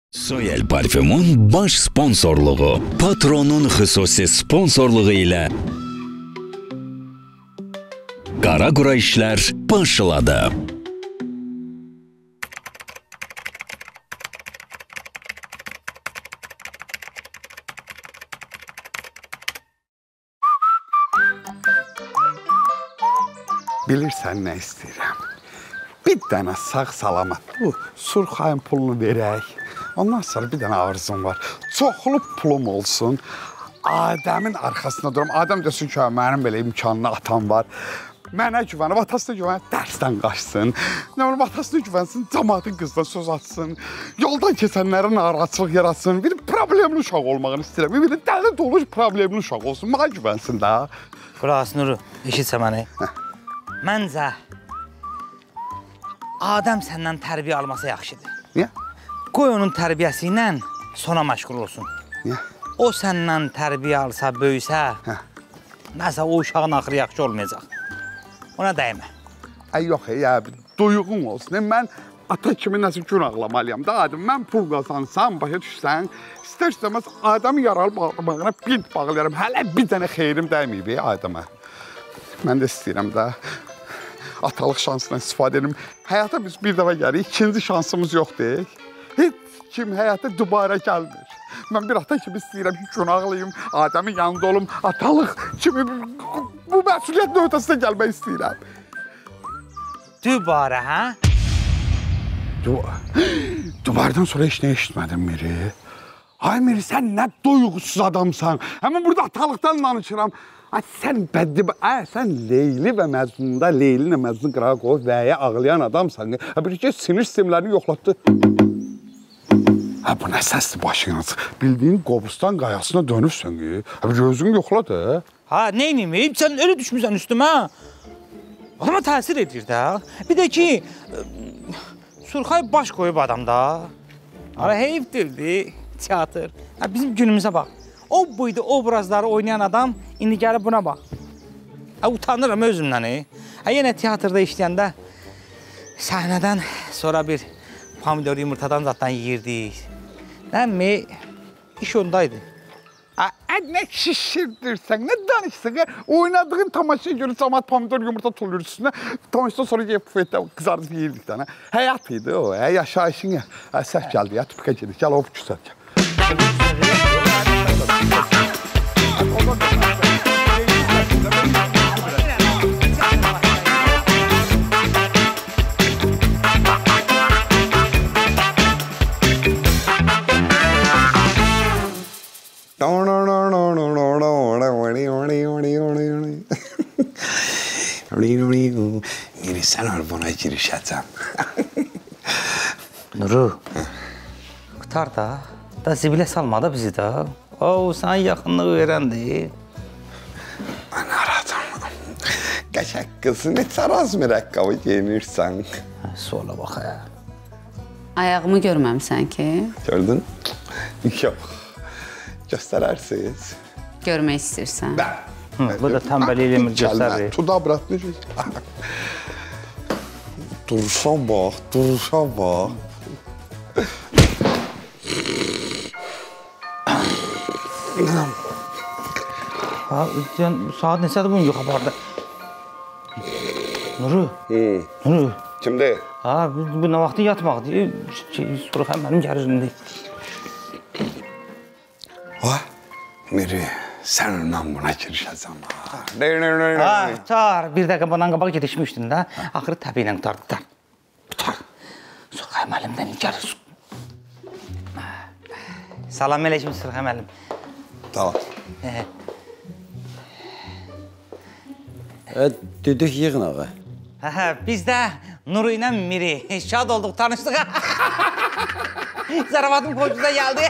Soyel parfümün baş sponsorluğu, Patronun xüsusi sponsorluğu ilə Qaraqura işlər başladı. Bilirsən nə istəyirəm? Bir dənə sağ salamat bu Surxayın pulunu verək. Ondan sonra bir dənə arzum var. Çoxlu pulum olsun. Adəmin arxasında durum. Adəm desin ki, mənim belə imkanlı atam var. Mənə güvənib, atasına güvənib, dərsdən qaçsın. Nə olur, atasına güvənsin, cəmaatın qızdan söz atsın. Yoldan keçənlərə narahatçılıq yaratsın. Bir problemli uşaq olmağını istəyirəm. Bir dəli dolu problemli uşaq olsun. Mənə güvənsin də. Qulaq Nuru, eşitsə məni. Məncə, Adəm səndən tərbiyə alması yaxşıdır. Niyə? Qoy onun tərbiyəsi ilə sona məşğul olsun. Niyə? O səndən tərbiyə alsa, böyüsə, nəsə o uşağın axırı yaxşı olmayacaq. Ona dəymə. Yox, duyğum olsun. Mən ata kimi nəsə gün ağlamalıyam da Adəm. Mən pul qazansam, başa düşsən, istər-istəməz Adəmi yaralı bağlamağına bint bağlayaram. Hələ bir dənə xeyrim dəyməyib Adəmə. Mən də istəyirəm də atalıq şansından istifadə edim. Həyata biz bir dəfə gəlirik, ikinci şansımız yoxdur. Heç kim həyata dubara gəlmir. Mən bir ata kimi istəyirəm ki, gün ağlayım, Adəmin yanında olum, atalıq kimi bu məsuliyyətin ötəsinə gəlmək istəyirəm. Dübarə, hə? Dubardan sonra heç nə eşitmədim Miri. Ay Miri, sən nə duyğusuz adamsan. Həmin burada atalıqdan danışıram. Sən sən Leyli və Məcnunda, Leyli ilə Məcnun qırağa qoyub vəyə ağlayan adamsan. Bir ki, sinir sistemlərini yoxlatdı. Bu nə səsdir başına? Bildiyin Qobustan qayasına dönürsən. Bir özünü yoxladı. Neyniyim? Sən öyle düşmüsən üstümə. Adama təsir edir də. Bir də ki, Surxay baş qoyub adamda. Heyfdirdi, teatr. Bizim günümüzə bax. O buydu obrazları oynayan adam, indi gəlib buna bax. Utanıram özümdən. Yenə teatrda işləyəndə səhnədən sonra bir pomidor yumurtadan zaten yiyirdik. Nəmi, iş ondaydı. Nə şişirdirsən, nə danışsın? Oynadığın tamaşaya görə cəmaat pomidor yumurta tulur üstünə. Tamaşadan sonra yiyib bufetdə qızarıb yiyirdik də. Həyat idi o, yaşayışın. Səhv gəldi, tüpkə gedik, gəl o küsər. Sən albana girişəcəm. Nuru, qutar da zibilə salma da bizi də. Sən yaxınlığı verəndir. Mən aradım. Qəşək qızı nə taraz mürəqqabı geyinirsən? Sola bax, Ayağımı görməmsən ki? Gördün? Yox. Göstərərsiniz. Görmək istəyirsən. Bu da tənbəli eləmir, göstərir. Tuda bırakmış. Duruşa bax, duruşa bax. Saat neçədir bunu yox apardı? Nuru. Nuru. Kimdir? Bu nə vaxtı yatmaqdır. Surxay mənim gəririmdir. Miri, sən ondan buna girişəcəm. Tutar. Bir dəqiqə bundan qabaq gedişmişdin də. Axırı təbii ilə tutar. Tutar. Surxay müəllimdən gəlir. Salam əleykum Surxay müəllim. Tamam. Düdük yığın ağa. Biz də Nuru ilə Miri. Şad olduq, tanışdıq. Zarafatın poçuda gəldi.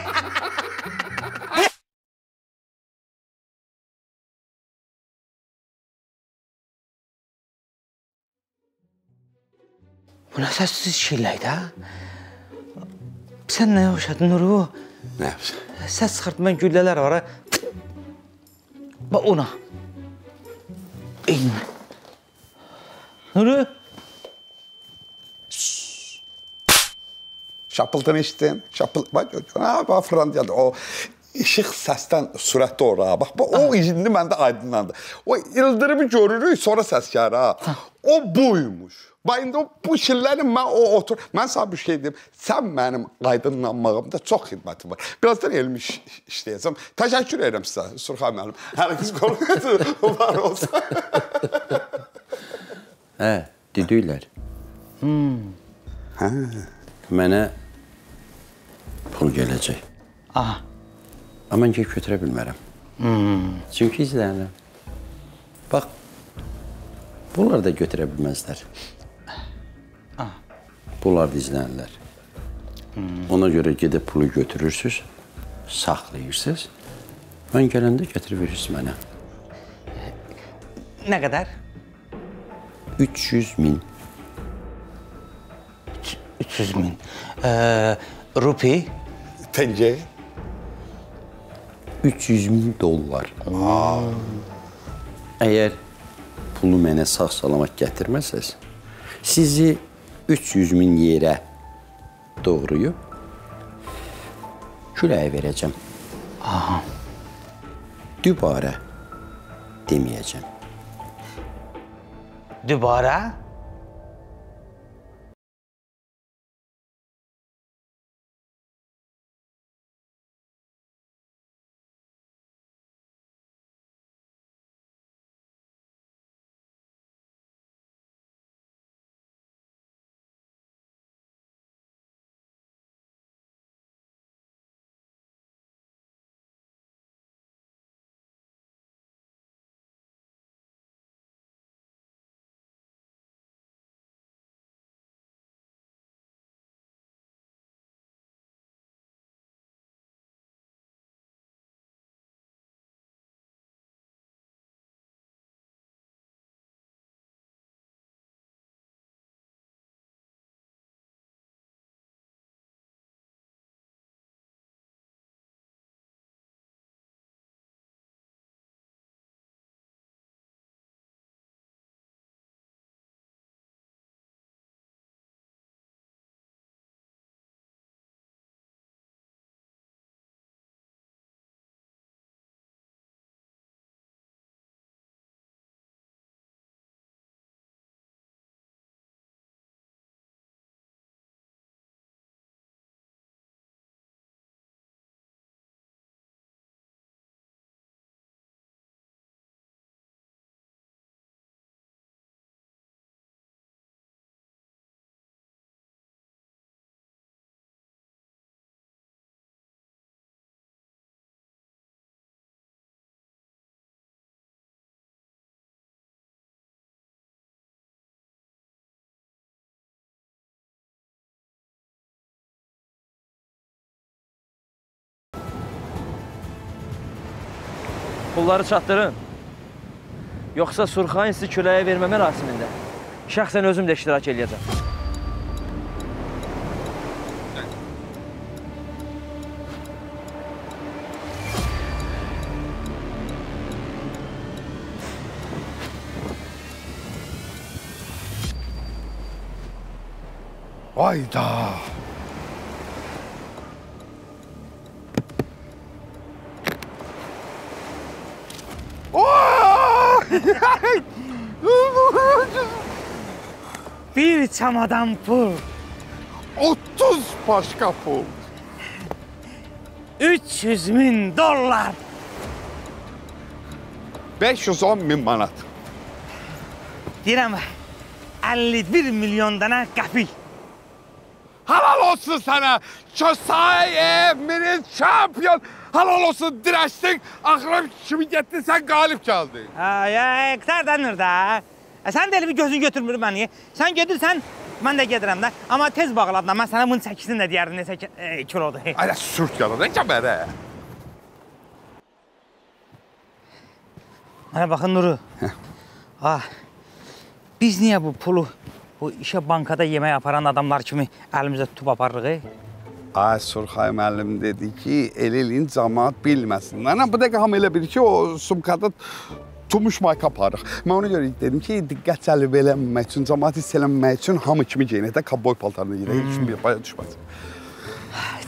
Bu nə səssiz şeylər də? Sən nəyə oxşadın Nuru? Nə yapsın? Səs çıxartmayan güllələr var. Bax ona. Eyni. Nuru. Şapıltını eşitdin. Bax, Frandiyadır. O işıq səsdən sürətli ora. Bax, o indi məndə aydınlandı. O ildırımı görürük, sonra səs gəlir ha. O buymuş. Bax, indi bu şeylərin mən sana bir şey deyim. Sən mənim aydınlanmağımda çox xidmətim var. Birazdan elmi işləyəcəm. Təşəkkür edirəm sizə, Surxay müəllim. Hər kız qorxusu var olsa. Hə, dediklər. Mənə pul gələcək. Aha. Amma mən gəlib götürə bilmərəm. Çünki izləyirəm. Bax, bunlar da götürə bilməzlər. Bunlar da izləyirlər. Ona görə gedib pulu götürürsünüz, saxlayırsınız. Mən gələndə gətirib verirsiniz mənə. Nə qədər? 300.000. 300.000. Rupi? Tenge. 300.000 dollar. Əgər pulu mənə sağ-salamat gətirməsəz, sizi 300.000 yerə doğruyub küləyə verəcəm. Dübarə deməyəcəm. Dübarə? Pulları çatdırın. Yoxsa Surxayın sizi küləyə vermə mərasimində şəxsən özüm də iştirak edəcəm. Hayda. Bir çamadan pul. 30 başka pul. 300.000 dollar. 510.000 manat. Deyirəm, 51 milyon dənə qəpik. Halal olsun sana. Kösayev, minin şampiyon. Halal olsun direçtin. Akrab kimi getdin, sen galip geldin. Qıtar dənir də. Sən də elə bir gözün götürmür məni. Sən gedirsən, mən də gedirəm də. Amma tez bağladılar. Mən sənə bunun çəkisini də deyərdim, neçə kilodur. Ayla sürt yalan, ne kəmərə? Mənə baxın Nuru. Biz niyə bu pulu bu işə bankada yemək aparan adamlar kimi əlimizdə tutub aparırıq? Ay Surxay müəllim dedi ki, elin cəmaat bilməsin. Bu dəqiqə hamı elə bilir ki, o sumkada tumuş mayka aparıq. Mən ona görə dedim ki, diqqət cəlb eləməmək üçün, cəmaat hiss eləməmək üçün hamı kimi geyinək də, kovboy paltarını geyinək, üçün bir baya düşməsin.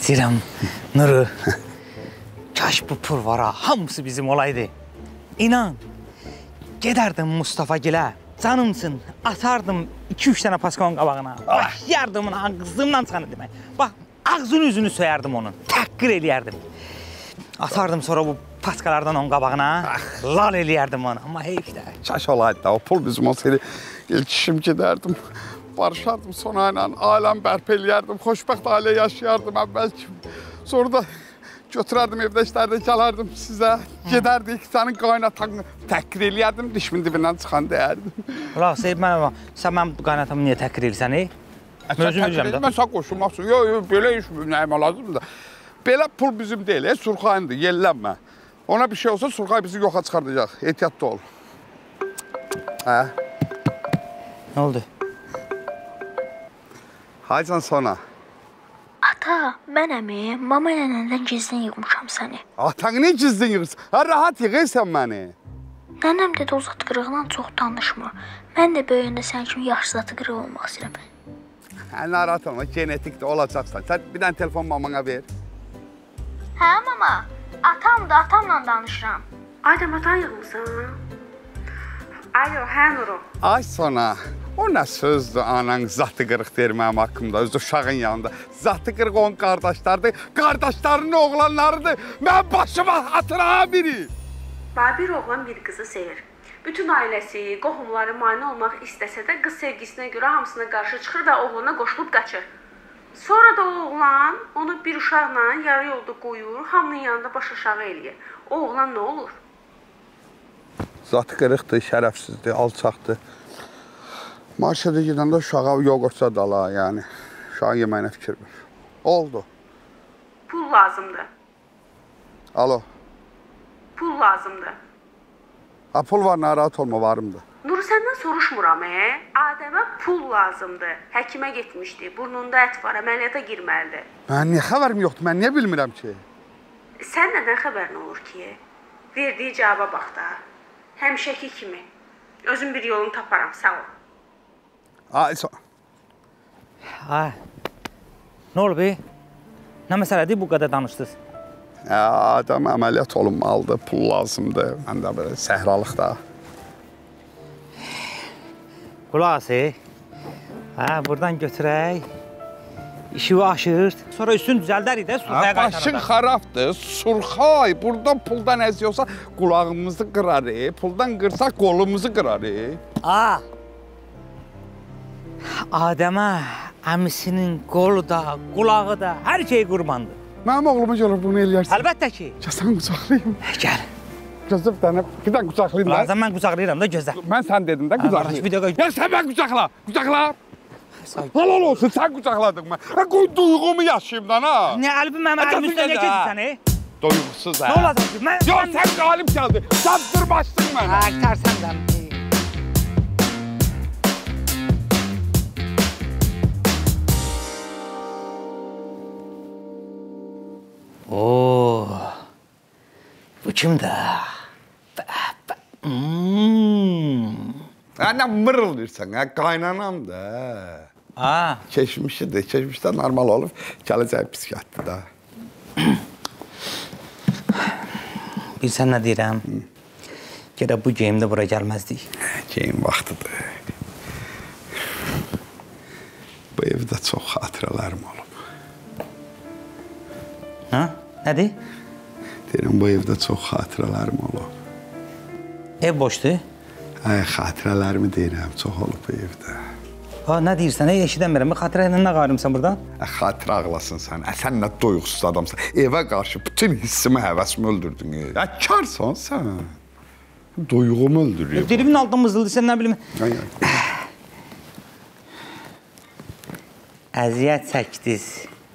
İstəyirəm, Nuru. Kaş bu pul var ha, hamısı bizim olaydı. İnan, gedərdim Mustafa Gilə, canımsın, atardım 2-3 dənə paskonun qabağına. Başlayardım ona ağzımdan sana demək. Bax, ağzını üzünü söyərdim onun, təhqir eləyərdim. Atardım sonra bu paskalardan onun qabağına, lal eləyərdim onu. Amma heyf də. Kaş olaydı da, o pul bizim olsaydı ilk işim gedərdim. Barışardım sonra ilə, aləm bərpa eləyərdim, xoşbəxt ailə yaşayardım əvvəl kimi. Sonra da götürərdim evdə işlərdə gələrdim sizə, gedərdik, sənin qaynatan təhqir eləyərdim, dişimin dibindən çıxan deyərdim. Ulan, Seyib, sən mənim qaynatamı niyə təhqir eləyirsən, Mən özüm biləcəm də. Mən sən qoşulmaqsın, yox, belə iş nəyimə lazımdır da. Belə pul bizim deyil, Surxayındır, yellənmə. Ona bir şey olsa Surxay bizi yoxa çıxardacaq, ehtiyatlı ol. Hə? Nə oldu? Haycan sonra. Ata, mənəmi, mama ilə nəndən gizlin yığmışam səni. Atanı ne gizlin yığırsan? Ha, rahat yığırsan məni. Nənəm dedi o zat qırığından çox danışma. Mən də böyüyəndə sən kimi yaxşı zatı qırıq olmaq istəyirəm. Hə, narahat olma, genetik də olacaqsan. Sən bir dənə telefon mamana ver. Hə, mama, atamla danışıram. Adəm, atan yığmısan? Alo, hə Nuru. Ay sonra, o nə sözdür anan zatı qırıq deyir mənim haqqımda, özü uşağın yanında. Zatı qırıq onun qardaşlarıdır, qardaşlarının oğlanlarıdır. Mən başıma atıram biri. Bir oğlan bir qızı sevir. Bütün ailəsi, qohumları mane olmaq istəsə də qız sevgisinə görə hamısına qarşı çıxır və oğlana qoşulub qaçır. Sonra da o oğlan onu bir uşaqla yarı yolda qoyur, hamının yanında baş aşağı eləyir. O oğlan nə olur? Zatı qırıqdır, şərəfsizdir, alçaqdır. Marşada gedəndə uşağa yoğurtsa dala, yəni. Uşağın yeməyinə fikir ver. Oldu. Pul lazımdır. Alo. Pul lazımdır. Ha, pul var, narahat olma, varımdır. Nuru, səndən soruşmuram, Adəmə pul lazımdır. Həkimə getmişdi, burnunda ət var, əməliyyata girməlidir. Mən niyə xəbərim yoxdur, mən niyə bilmirəm ki? Sən nədən xəbərin olur ki? Verdiyi cavaba bax da. Həmişəki kimi. Özüm bir yolunu taparam, sağ ol. Ay, Nə olub, Nə məsələdir bu qədər danışdınız? Adam əməliyyat olunmalıdır, pul lazımdır. Mən də belə səhralıq da. Qulaq as, buradan götürək. İşi aşır. Sonra üstün düzəldərik də Surxaya qaytarırıq. Başın xarabdır, Surxay. Buradan puldan əziyorsa qulağımızı qırarıq. Puldan qırsaq qolumuzu qırarıq. Adəmə əmisinin qolu da, qulağı da, hər şey qurbandır. Mənim oğluma görə bunu eləyərsən. Əlbəttə ki. Sən qucaqlayım. Gəl. Gözlə bir dənə qucaqlayım da. Lazım mən qucaqlayıram da, gözlə. Mən sən dedim də qucaqlayım. Ya sən mən qucaqla, qucaqla. Halal olsun, sən qucaqladın mən. Qoy duyğumu yaşayım da, ha. Nə, Əlbi mənim əlimin üstə niyə keçirsən, Duyğusuz, hə. Nə olacaq ki? Yox, sən qalib gəldi. Sən dırbaşdın mənə. Tərsən də. Bu kimdir? Nə mırıldırsan, qaynanam da. Keçmişidir, keçmişdə normal olub, gələcək psikiyatrdır da. Bilsən nə deyirəm? Gələ bu geyimdə bura gəlməzdik. Geyim vaxtıdır. Bu evdə çox xatirələrim olub. Nədir? Deyirəm, bu evdə çox xatirələrim olub. Ev boşdur? Xatirələrimi deyirəm, çox olub bu evdə. Nə deyirsən, eşidəmirəm, xatirə ilə nə qarımsan buradan? Xatirə ağlasın sən, sən nə doyuqsuz adamsan. Evə qarşı bütün hissimi, həvəsimi öldürdün. Karsan sən. Doyuğumu öldürüyor. Dilimin altında mızıldı, sən nə bilim. Əziyyət çəkdiniz.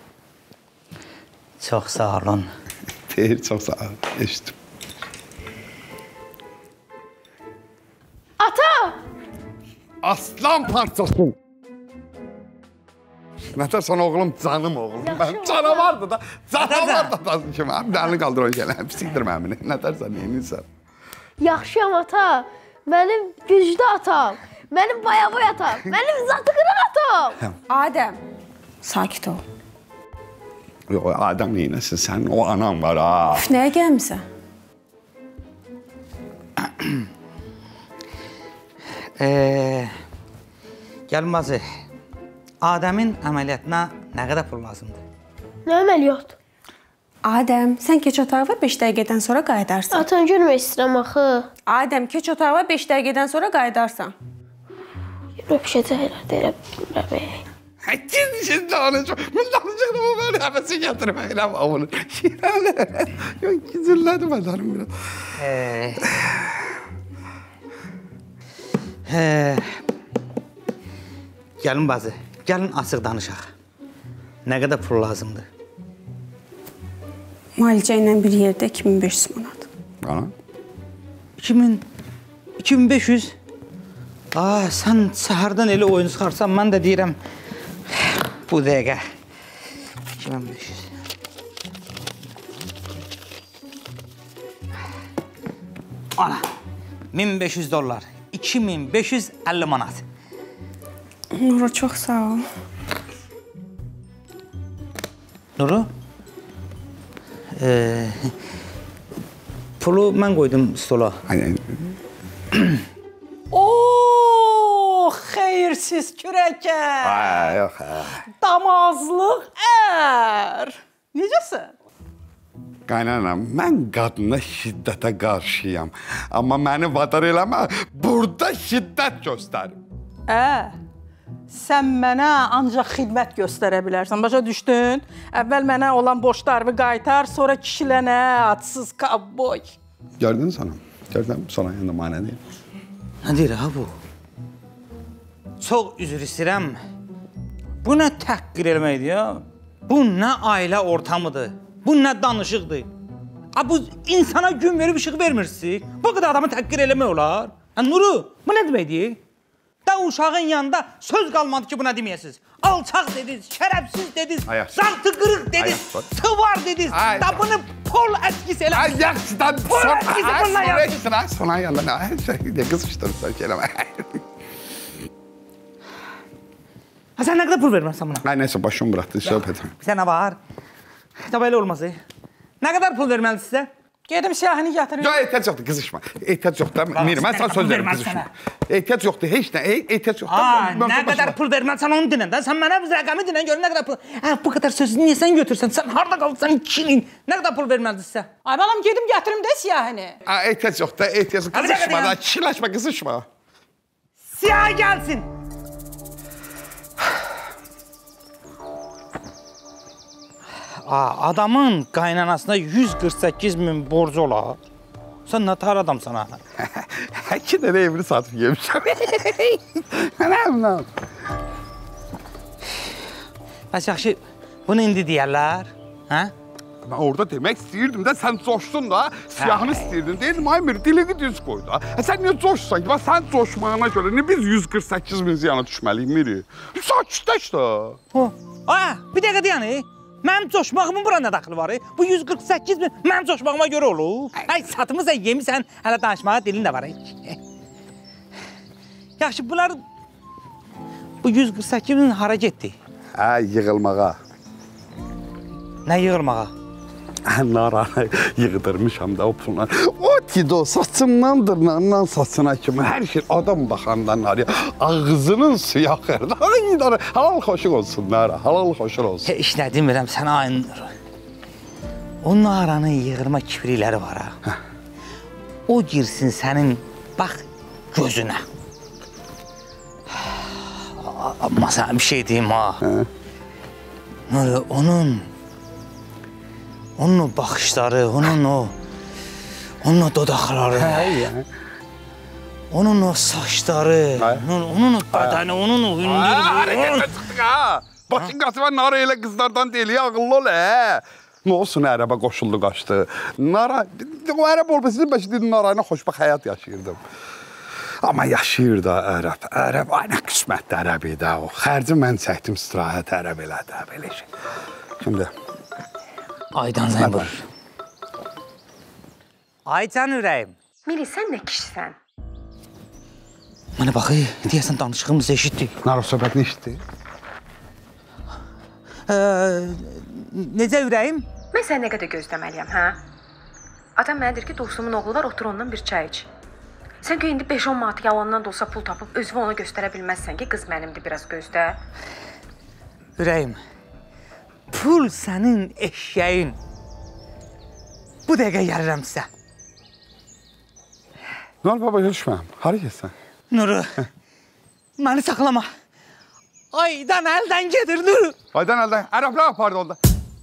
Çox sağ olun. Deyir, çox sağ olun, eşitdim. Ata! Aslan parçası. Nətərsən oğlum, canım oğlum. Mən canavardır da, canavardır da kimi. Dəlini qaldır o gələn, pisikdir məmini. Nətərsən, neyinsən? Yaxşıyam ata. Mənim güclü atam. Mənim bayaboy atam. Mənim zatı qırıq atam. Adəm, sakit ol. Yox, adam neynəsin sən? O anam var ha. Üf, nəyə gəlmisən? Gəlmazı, Adəmin əməliyyatına nə qədər pul lazımdır? Nə əməliyyat? Adəm, sən keç otağa və 5 dəqiqədən sonra qayıdarsan. Atan görmək istəyirəm axı. Adəm, keç otağa və 5 dəqiqədən sonra qayıdarsan. Öpüşəcək elə bilmirəm. Siz danışın. Mən danışıqda bu böyle həvəsi gətirəm. Elə bunu. Yox, gizirlədim adamım biraz. Gəlin bazı, gəlin açıq danışaq. Nə qədər pul lazımdır? Müalicə ilə bir yerdə 2500 manat. Ana? 2500? Sən səhərdən elə oyun çıxarsan, mən də deyirəm, bu dəqiqə 2500. Ana, $1500, 2550 manat. Nuru, çox sağ ol. Nuru? Pulu mən qoydum stola. Ooo, xeyirsiz kürəkər. Yox, Damazlıq ər. Necəsən? qaynanam, mən qadına şiddətə qarşıyam. Amma məni vadar eləmə, burada şiddət göstərim. Sən mənə ancaq xidmət göstərə bilərsən, başa düşdün? Əvvəl mənə olan borclarımı qaytar, sonra kişilənə, atsız kovboy. Gördün sana, gördün sonra yanında mənə deyim. Nə deyir ha bu? Çox üzr istəyirəm. Bu nə təhqir eləməkdir ya? Bu nə ailə ortamıdır? Bu nə danışıqdır? Bu insana gün verib işıq vermirsiniz. Bu qədər adamı təhqir eləmək olar. Nuru, bu nə deməkdir? Da uşağın yanında söz qalmadı ki, buna deməyəsiniz. Alçaq dediniz, şərəfsiz dediniz, zantı qırıq dediniz, tıvar dediniz. Da bunu pol ətkisi eləmişsiniz. Ay, yaxşıdan sonra yanında nə qızışdırırsan ki, eləmə. Sən nə qədər pul vermərsən buna? Ay, neyse, başım bıraxdı, söhbət edim. Bizə nə var? Belə olmaz. Nə qədər pul verməlidir sizə? Gedim siyahını gətirin. Yox, ehtiyac yoxdur, qızışma. Ehtiyac yoxdur, Mir, mən sana söz verim, qızışma. Ehtiyac yoxdur, heç nə, ehtiyac yoxdur. Nə qədər pul verməlisən onu dinən də, sən mənə rəqəmi dinən görün nə qədər pul. Bu qədər sözü niyə sən götürsən, sən harada qalırsan, kilin. Nə qədər pul verməlidir sizə? Ay balam, gedim gətirim də siyahını. Ehtiyac yoxdur, ehtiyac yoxdur, qızışma da, kişiləşmə, qızışma. Siyah gəlsin. Adamın qaynanasına 148.000 borcu olar. Sən nə tar adamsan ha? 2 dənə evini satıb yemişəm. Mənəm. Bəs yaxşı, bunu indi deyərlər, hə? Mən orada demək istəyirdim də, sən coşdun da, siyahını istəyirdin. Deyirdim, ay Mir, dilini düz qoy da. Sən niyə coşsan ki? Sən coşmağına görə nə biz 148.000 ziyana düşməliyik, Miri? Sakitləş də. Bir dəqiqə deyəni. Mənim coşmağımın bura nə daxili var? Bu 148.000 mənim coşmağıma görə olur. Satımızsa yemisən, hələ danışmağa dilin də var. Yaxşı, bunlar bu 148.000 hara getdi? Yığılmağa. Nə yığılmağa? Naranı yığdırmışam da o pullar. O tido saçımdan dırnağından saçına kimi hər şey adam baxandan arıyor. Ağzının suyu axırdı. Halal xoşun olsun Nara, halal xoşun olsun. Heç nə demirəm sənə ayın. O Naranın yığırma kiprikləri var ha. O girsin sənin bax gözünə. Amma sənə bir şey deyim ha. Nara, onun o baxışları, onun o dodaqları, onun o saçları, onun o bədəni, onun o hündürlüyü. Hərəkətə çıxdıq ha! Başın qası Nara elə qızlardan deyil, ağıllı ol hə! Nə olsun ərəbə qoşuldu qaçdı. Nara, o ərəb olmasın, bəşi dedim Narayla xoşbaxt həyat yaşayırdım. Amma yaşayır da ərəb, ay nə qismətli ərəb idi o. Xərci mən çəkdim, istirahət ərəb elədi, belə şey. Şimdi... Aydan zəng vurur. Aycan ürəyim. Miri, sən nə kişisən? Mənə baxı, deyəsən danışığımızı eşitdik. Nara söhbət nə işitdi? Necə ürəyim? Mən səni nə qədər gözləməliyəm, hə? Atam mənə deyir ki, dostumun oğlu var, otur ondan bir çay iç. Sən ki, indi 5-10 manat yalandan da olsa pul tapıb özünü ona göstərə bilməzsən ki, qız mənimdir, biraz gözlə. Ürəyim, pul sənin eşyəyin. Bu dəqiqə gəlirəm sizə. Nur baba, düşməm. Hara getsən? Nuru, məni saxlama. Aydan əldən gedir, Nuru. Aydan əldən. Ərəblər apardı onda.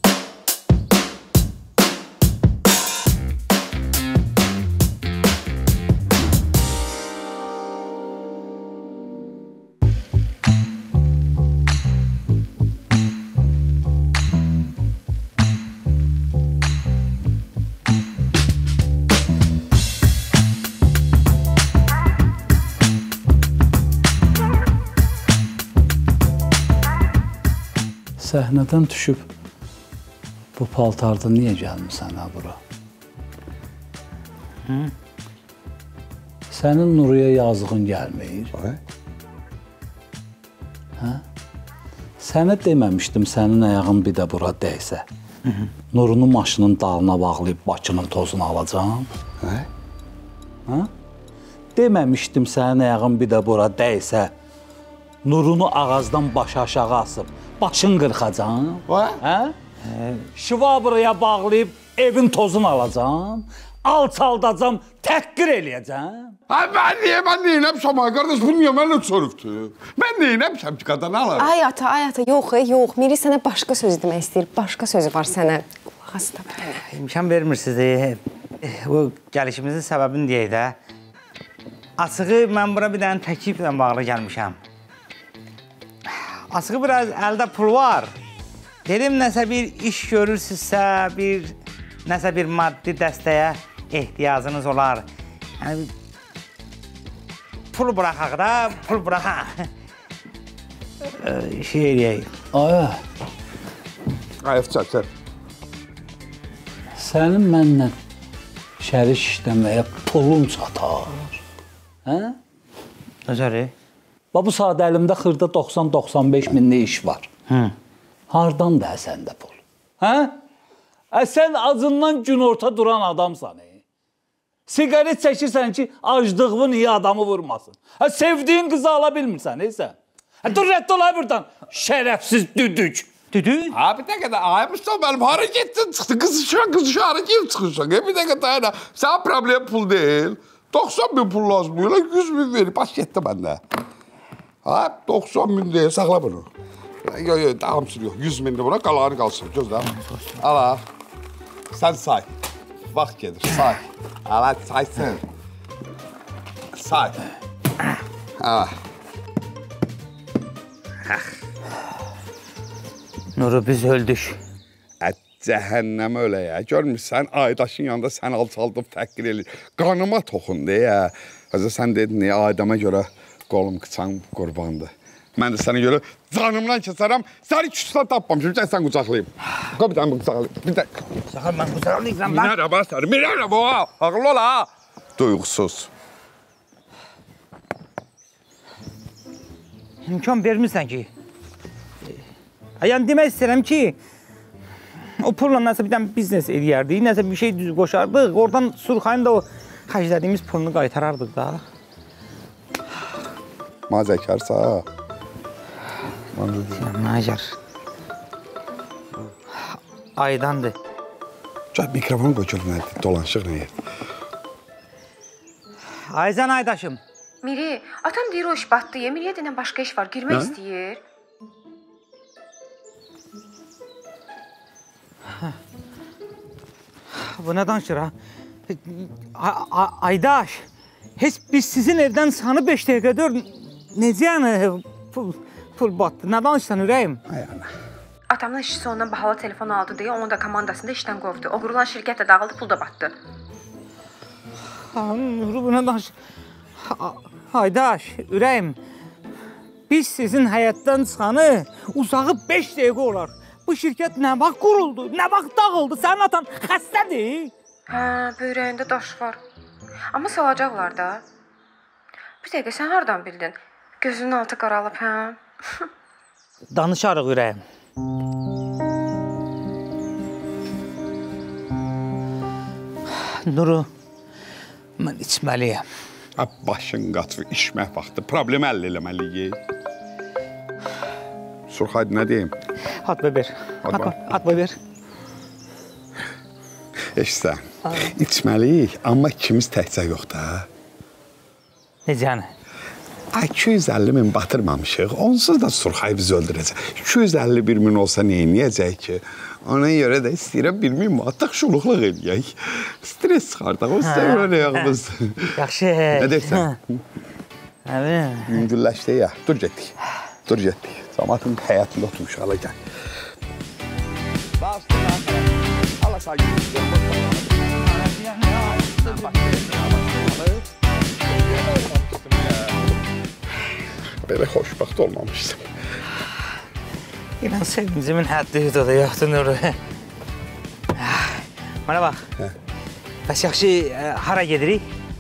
Səhnədən düşüb bu paltarda niyə gəlmirsən ha bura? Sənin Nuruya yazığın gəlmir. Hə? Sənə deməmişdim sənin ayağın bir də bura dəysə. Nurunu maşının dalına bağlayıb Bakının tozunu alacağım. Hə? Deməmişdim sənin ayağın bir də bura dəysə. Nurunu ağazdan başı aşağı asıb başın qırxacam. Hə? Şivabrıya bağlayıb evin tozunu alacam. Alçaldacam, təhqir eləyəcəm. Mən neyinəmişəm ay qardaş, bu niyə mənlə çörübdür? Mən neyinəmişəm ki, qadını alarım? Ay ata, yox. Miri sənə başqa söz demək istəyir. Başqa sözü var sənə. Qulaq as da mənə. İmkan vermirsiniz. Bu gəlişimizin səbəbini deyək də. Açığı, mən bura bir dənə təkliflə bağlı gəlmişəm. Açığı, biraz əldə pul var. Dedim, nəsə bir iş görürsünüzsə, nəsə bir maddi dəstəyə ehtiyacınız olar. Yəni, pul bıraxaq da, pul bıraxaq. Şey eləyək. Ayıq çəkər. Sənin mənlə şərik işləməyə pulun çatar. Hə? Necəri? Bu saat əlimdə xırda 90-95 minlik iş var. Hardan da səndə pul? Hə? Sən acından günorta duran adamsan. Sigaret çəkirsən ki, acdığın iyi adamı vurmasın. Sevdiyin qızı ala bilmirsən, sən. Dur, rədd olay buradan, şərəfsiz düdük. Düdük? Bir dəqiqə də ayımışsan mənim, hara getdin çıxdı, qızışan, hara gelib çıxırsan. Bir dəqiqə dayana, sən problem pul deyil. 90 bin pul lazım, 100 bin verib, baş getdi məndə. 90 bin deyil, saxla bunu. Yox, hamısını yox, 100 bindir buna, qalanı qalsın, gözlə. Ala, sən say, vaxt gedir, say. Ala, saysın. Say. Ala. Nuru, biz öldük. Cəhənnəm ölə ya. Görmüşsən, Aydaşın yanında sən alçaldıb təhqir edir. Qanıma toxundu ya. Sən dedin, Aydama görə qolum qıçan qurbandı. Mən də sənə görə canımdan kəsərəm. Səni küçüdən tapmamışım, gəl sən qucaqlayım. Qoy bir dənə bu qucaqlayım. Bir dəqiq. Saxar, mən qucaqlayacam. Minərəm ha səni, minərəm o. Ağırlı ol ha. Duyğusuz. İmkan vermirsən ki. Yəni demək istəyirəm ki, o pulla nəsə bir dənə biznes eləyərdik, nəsə bir şey düz qoşardıq, oradan Surxayın da o xərclədiyimiz pulunu qaytarardıq da. Mazəkarsa. Mazəkar. Aydandır. Gəl mikrofonu qoy görün, dolanışıq nə yer. Aycan Aydaşım. Miri, atam deyir o iş batdı, Miriyə denən başqa iş var, girmək istəyir. Bu nə danışır ha? Aydaş, heç biz sizin evdən sanı 5 dəqiqədir, necə yəni pul batdı? Nə danışsan ürəyim? Atamın işçisi ondan bahalı telefon aldı deyə onun da komandasında işdən qovdu. O qurulan şirkət də dağıldı, pul da batdı. Bu nə danışır? Aydaş, ürəyim, biz sizin həyatdan çıxanı uzağı 5 dəqiqə olar. Bu şirkət nə vaxt quruldu, nə vaxt dağıldı, sənin atan xəstədir. Böyrəyində daş var. Amma salacaqlar da. Bir dəqiqə, sən hardan bildin? Gözünün altı qaralıb, hə? Danışarıq ürəyim. Nuru, mən içməliyəm. Başın qatı, içmək vaxtı. Problemi həll eləməliyik. Surxay, nə deyim? Atma ver. Atma ver. Eşsən, içməliyik, amma ikimiz təkcə yox da. Necə yəni? 250 min batırmamışıq, onsuz da Surxay bizi öldürəcək. 251 min olsa neyniyəcək ki? Ona görə də istəyirəm 1 min manatıq şuluqluq eləyək. Stres çıxardaq, o istəyirəm ayağımız. Yaxşı. Nə deyirsən? Yüngülləşdi ya, dur getdik. Zamatın həyatında oturmuş, hala gəl. Hala sağ Belə xoşbaxt olmamışdım. İnan sevincimin həddi hüdudu yoxdur Nuru. Mənə bax. Bəs yaxşı, hara gedirik?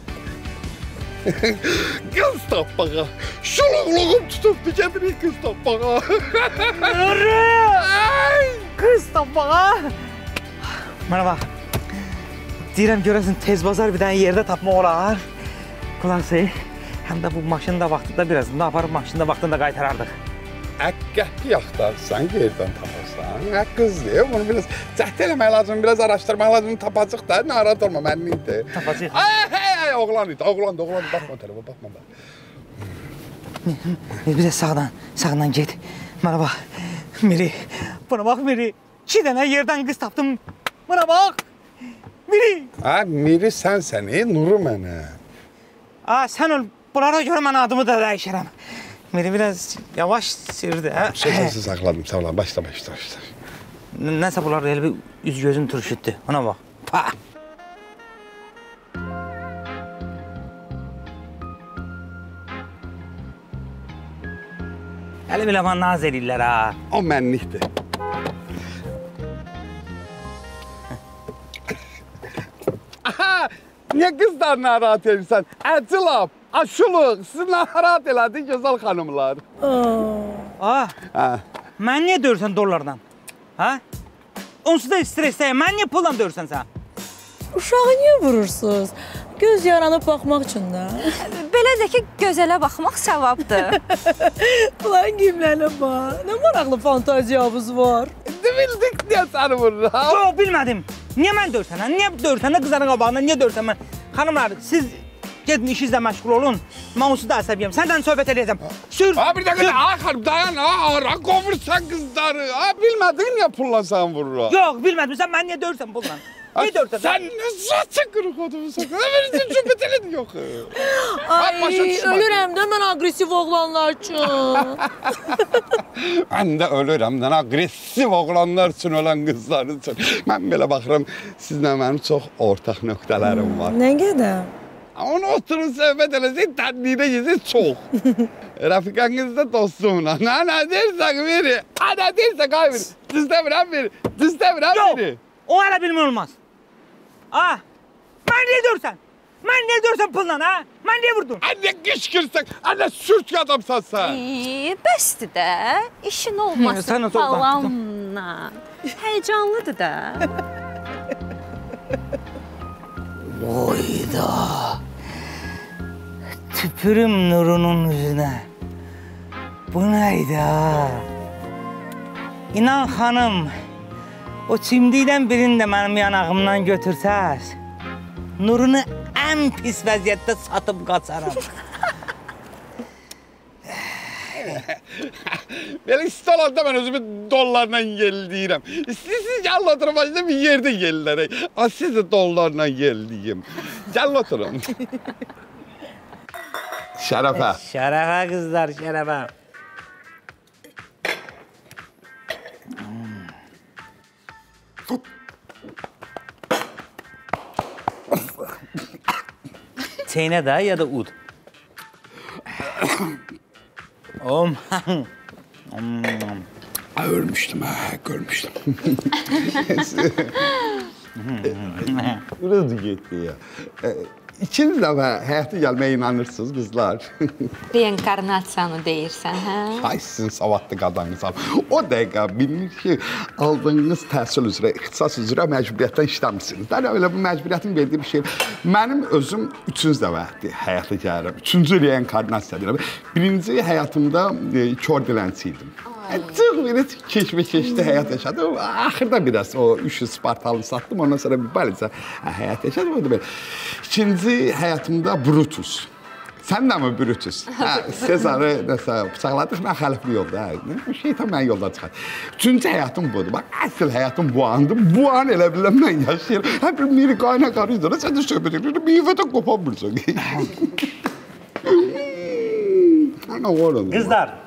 Qız tapmağa. Şuluqluğum tutubdu, gedirik qız tapmağa. Nuru! Qız tapmağa. Mənə bax. Deyirəm, görəsin, tez bazar bir dənə yerdə tapmaq olar. Qulaqsın. Həm də bu maşını da vaxtında birazında aparıb maşını da vaxtında qaytarardıq. Qəti yaxtarsan, yerdən taparsan. Qız deyir, bunu biraz cəhd eləmək lazım, biraz araşdırmaq lazım, tapacaq da, narahat olma, mənim idi. Tapacaq. Oğlan idi, baxma tərəfə, baxma da. Bir də sağdan get. Mənə bax, Miri, buna bax Miri. 2 dənə yerdən qız tapdım, buna bax. Miri. Miri sənsən, Nuru mənə. Sən ol, bunlara görə mən adımı da dəyişərəm. Miri biraz yavaş sirdi. Sözünüzü saxladım, sağ olun, başla. Nəsə bunlar elə bir üz-gözün turşutdu, ona bax. Elə bilə mən naz edirlər ha. O mənlikdir. Niyə qızlar narahat edirsən? Əcilab, aşılıq, sizi narahat elədi gözəl xanımlar. Mən niyə döyürsən dollardan? Onsuz da stressdəyim, mən niyə pulla döyürsən sən? Uşağı niyə vurursunuz? Göz yaranıb baxmaq üçün də. Belə də ki, gözələ baxmaq savabdır. Ulan gimlənə bax, nə maraqlı fantaziyamız var. Bildik niyə səni vurur, ha? Yox, bilmədim. Niyə mən döyürsən, ha? Niyə döyürsən, qızların qabağında, niyə döyürsən mən? Xanımlar, siz gedin işinizlə məşğul olun. Mən onsuz da əsəbiyəm, səndən söhbət edəcəm. Sür! Bir dəqiqə, xanım, dayan, ara, qovursan qızları. Bilmədin niyə pulla sən vurur? Yox, bilmədim, sən mən niyə döyürsən pulla? Niyə döyürsən? Sən nə saçın qırıq odumusan? Verirsin söhbət elədi yox. Ay, ölürəm də mən aqressiv oğlanlar üçün. Mən də ölürəm də aqressiv oğlanlar üçün, ölən qızlar üçün. Mən belə baxıram, sizlə mənim çox ortaq nöqtələrim var. Nə qədər? Onu oturun söhbət eləsək, tədlidə yiyəsiz çox. Rəfiqənizdə dostumla. Nə deyirsən, veri? Nə deyirsən, qaybir? Düzdəmirəm, veri. Düzdəmirəm, veri. O hələ bilmə olmaz. Mən niyə döyürsən? Mən niyə döyürsən pulla, ha? Mən niyə vurdun? Anne qışqırsan, anne sürtk adamsan sən. Bəsdir də, işin olmasın falanla. Həyəcanlıdır da. Oyda. Tüpürüm Nurunun üzünə. Bu neydi ha? İnan xanım, o çimdikdən birini də mənim yanağımdan götürsəz, Nurunu ən pis vəziyyətdə satıb qaçaram. Belə isti olanda mən özümü dollarla yelləyirəm. İstəyirsiniz, gəl oturun başında bir yerdə yellərək. Siz də dollarla yelləyim. Gəl oturun. Şərəfə. Şərəfə qızlar, şərəfə. Çeynə də ya da ud. Ölmüştüm, görmüştüm. Burası gitti ya. İkinci dəfə həyata gəlməyə inanırsınız qızlar. Reinkarnasiyanı deyirsən, hə? Ay, sizin savadlı qadınızam. O dəqiqə bilinir ki, aldığınız təhsil üzrə, ixtisas üzrə məcburiyyətdən işləmirsiniz. Mən elə bu məcburiyyətin verdiyi bir şey. Mənim özüm üçüncü dəfədir həyata gəlirəm. Üçüncü reinkarnasiya deyirəm. Birinci həyatımda kör dilənçi idim. Çox belə keşmekeşli həyat yaşadım. Axırda biraz o 300 Spartalı satdım. Ondan sonra bir balica həyat yaşadım. İkinci həyatımda Brutus. Sən də mi Brutus? Sezarı nəsə bıçaqladıq, mən xəlifli yolda. Şeytan mən yolda çıxar. Üçüncü həyatım budur. Bax, əsl həyatım bu andır. Bu an elə biləm mən yaşayırım. Hər bir miri qayna qarıydır. Sən də söhbət edir. Meyvədə qopamırsan. Qızlar,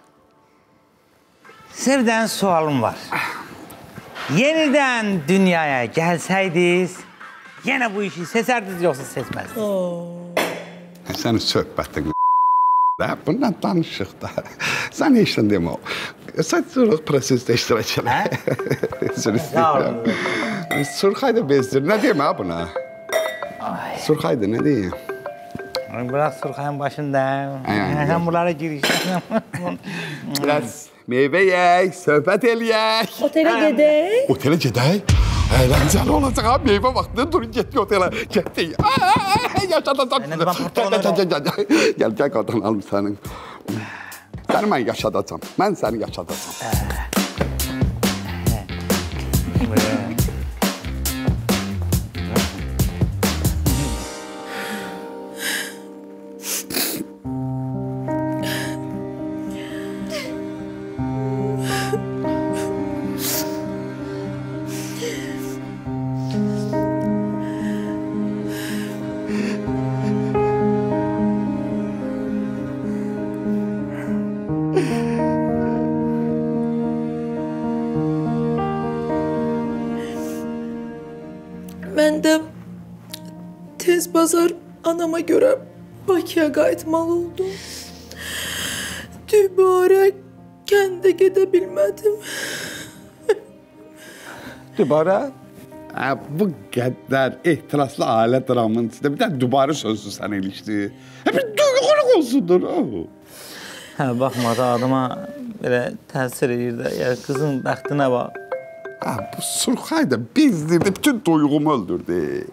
sizdən sualım var. Yenidən dünyaya gəlsəydiniz, yenə bu işi seçərdiniz, yoxsa seçməzdiniz? Sənin söhbətin bundan danışıq da. Sən heç nə demə. Sən prosesdə iştirak elə. Üzr istəyirəm. Surxay da bezdir. Nə demə buna? Surxay da nə deyim? Bırak Surxayın başında. Sən bunlara girişsən. Biraz meyvə yeyək, söhbət eləyək. Otelə gedək. Otelə gedək? Əyləncəli olacaq ha, meyvə vaxtında durun, getdik otelə. Getdik. Yaşadacam. Gəl, qadın alım sənin. Səni mən yaşadacam. Mən səni yaşadacam. Mən də tez bazar anama görə Bakıya qayıtmalı oldum. Dübarə kəndə gedə bilmədim. Dübarə? Bu qədər ehtiraslı ailə dramının içində bir də dübarə sözlü sən ilişdi. Bir duyğuluq olsundur. Baxma, adıma belə təsir edir də. Qızın bəxtinə bax. Bu Surxay da bezdirdi, bütün duyğumu öldürdü.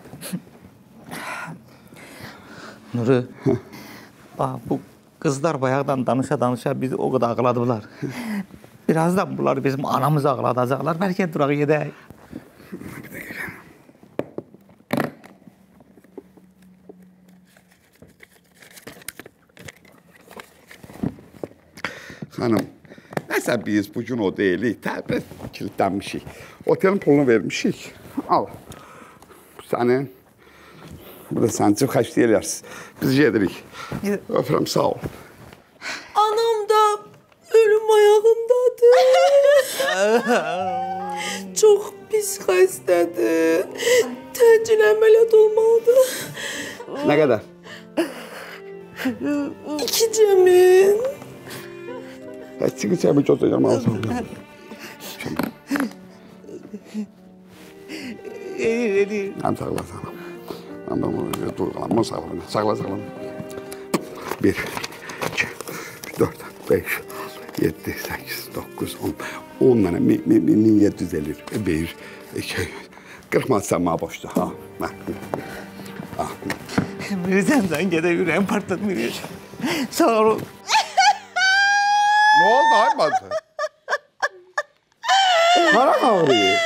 Nuru, bax bu qızlar bayaqdan danışa-danışa bizi o qədər ağladılar. Birazdan bunlar bizim anamızı ağladacaqlar. Bəlkə durağı gedək. Bir də gələm. Xanım, nəsə biz bugün o deyilik, təbir kilitlənmişik. Otelin pulunu vermişik. Al. Sənin. Burada sən çox xəşli elərsiniz. Biz gedirik. Öpürəm, sağ ol. Anam da ölüm ayağındadır. Çox pis xəstədir. Təcil əməliyyat olmalıdır. Nə qədər? 2 cəmin. Çıkı çəmi götürəcəm, alsam. Edir. Həm sağlasam. Həm duyğulanma sağlam. Sağlasam. 1, 2, 4, 5, 7, 8, 9, 10. 10 dənə 1750. 1, 2, 40 manat sən mənə boşdur. Sən gedə ürəyim partlatmıyor. Sağ ol. Ne oldu ay bacı? Karan ağrıyor.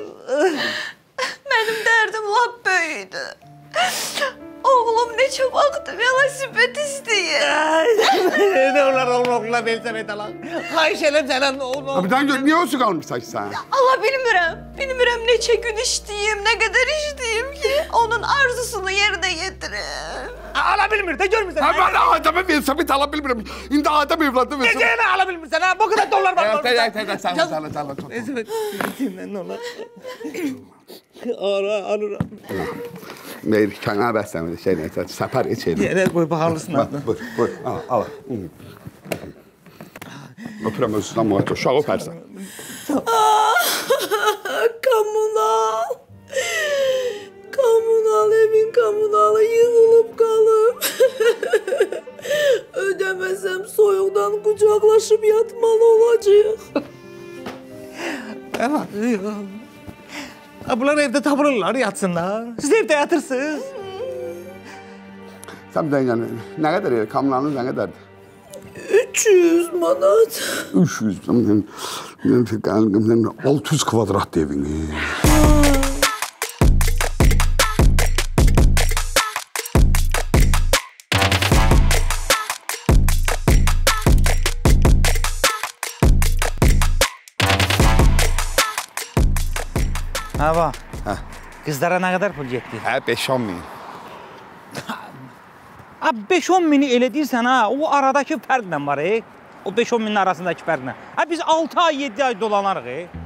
Mənim dərdim lap böyüdü. Oğlum neçə vaxtdır velosiped istəyir. Ne olar oğluna versən etalan. Xahiş eləm sənən oğlum. Bir dənə niyə olsun qalmışsan sən? Allah bilmirəm. Bilmirəm neçə gün işləyim, nə qədər işləyim ki, onun arzusunu yerinə yetirim. Ala bilmir de görmürsən. Ben adamı velosiped ala bilmirəm. İndi adam evladı velosiped. Necə ala bilmirsən ha? Bu qədər dollar var. Sağ ol. Ne olar? Ara. Meyr, kənar bəstəmir, səpər heç elə. Yerə qoy, baxarlısın adına. Buyur, al. Öpürəm özündən müğayət, uşaq öpərsən. Kommunal. Kommunal, evin kommunalı yığılır. qucaqlaşıb yatmalı olacaq. Bunlar evdə tapırırlar, yatsınlar. Siz evdə yatırsınız. Sən bir dəqiqə, nə qədər kamlanız nə qədərdir? 300 manat. 300, 600 kvadrat evini. Hava, qızlara nə qədər pul getdi? 5-10 min. 5-10 mini elə deyirsən ha, o aradakı fərqlə var. O 5-10 minin arasındakı fərqlə. Biz 6 ay, 7 ay dolanarıq.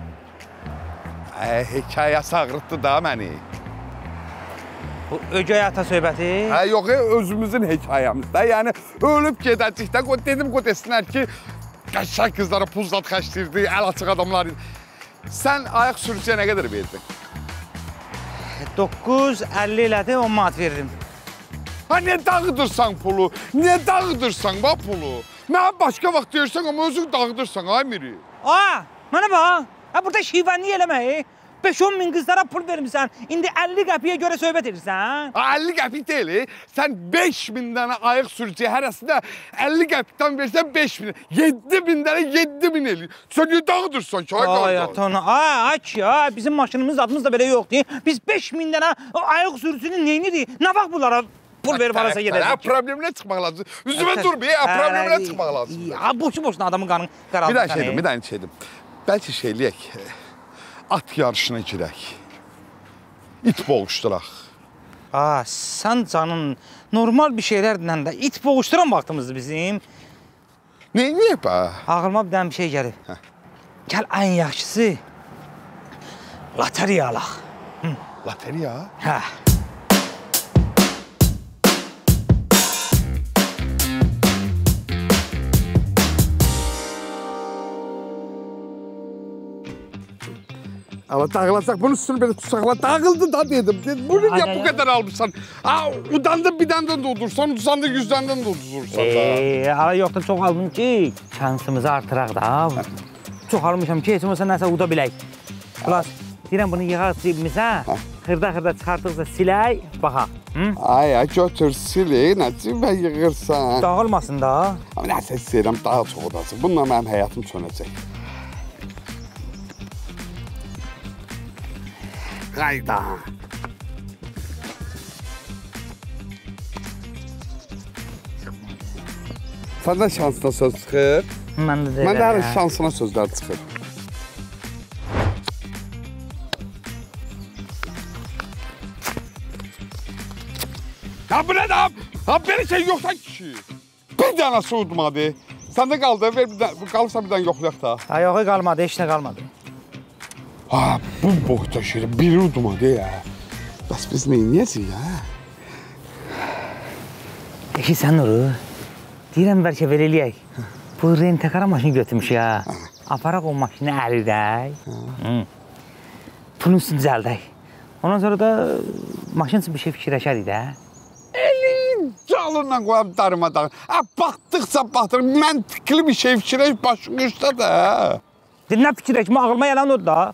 Hekayəsi ağrıtdı da məni. Bu ögey ata söhbəti? Yox, özümüzün hekayəmizdə. Yəni, ölüb gedəcəkdə, dedim desinlər ki, qəşəng qızlara pul zat xəşdirdi, əl açıq adamlar. Sən ayaq sürücüyə nə qədər verdin? 9.50 elədi, 10 manat verdim. Ha, nə dağıdırsan pulu? Nə dağıdırsan bax pulu? Mənə başqa vaxt deyirsən, amma özün dağıdırsan, ay Miri. Mənə bax, burada şivənlik eləmək. 5-10 min qızlara pul vermişsən, indi 50 qəpiyə görə söhbət edirsən. 50 qəpik deyil, sən 5 min dənə ayıq sürücüyə hərəsində 50 qəpikdən versən 5 min, 7 min dənə 7 min eləyir. Sən niyə dağıdırsan ki, ay qardaş? Bizim maşınımız adımız da belə yoxdur. Biz 5 min dənə ayıq sürücünün neyinidir? Nə vaxt bunlara pul verib arasa gedəcək? Problemlə çıxmaq lazım. Üzümə dur bir, problemlə çıxmaq lazım. Boşu-boşuna adamın qanın qaraldı. Bir dənə şeydim. Bəlkə şeyləyək. At yarışına girək. İt boğuşturaq. Sən canın normal bir şeylərlə də it boğuşduran vaxtımızdır bizim. Neyini bə? Ağlıma bir dənə bir şey gəlib. Gəl ən yaxşısı loteriya alaq. Loteriya? Hə. Ama dağılacaq, bunun üstünü belə tutsaqlar, dağıldı da dedim. Bunu niyə bu qədər almışsan? Udandın bir dəndən də udursan, uzandın 100 dəndən də udursan. Yoxdur, çox aldım ki, şansımızı artıraq da. Çox almışam ki, heç olmasa nəsə uda bilək. Ulas, deyirəm bunu yığaq cibimizə, xırda-xırda çıxardıqca silək, baxa. Götür, silək, nə cibə yığırsan? Dağılmasın da. Nəsə istəyirəm, daha çox udasın. Bununla mənim həyatım sönəcək. Qayda. Səndən şansına söz çıxır. Məndə də Məndə hər şansına sözlər çıxır. Ya bu nə də? Belə şey yoxsan ki. Bir dənə su udmadı. Səndə qaldı, qalırsa bir dənə yoxlayaq da. Yox, qalmadı, heç nə qalmadı. Bu boyda şeylə biri udmadı ya. Bəs biz neyniyəcəyik ya? Sən Nuru, deyirəm bəlkə belə eləyək. Bu rentekara maşını götürmüş ya. Aparaq o maşını əridək. Pulun üstünü düzəldək. Ondan sonra da maşın üçün bir şey fikirləşərik də. Elin calından qoyab darmadağın. Baxdıqca baxdırıq, məntiqli bir şey fikirləş başın üstə də. Nə fikirləşmə, ağlıma yalan odur da.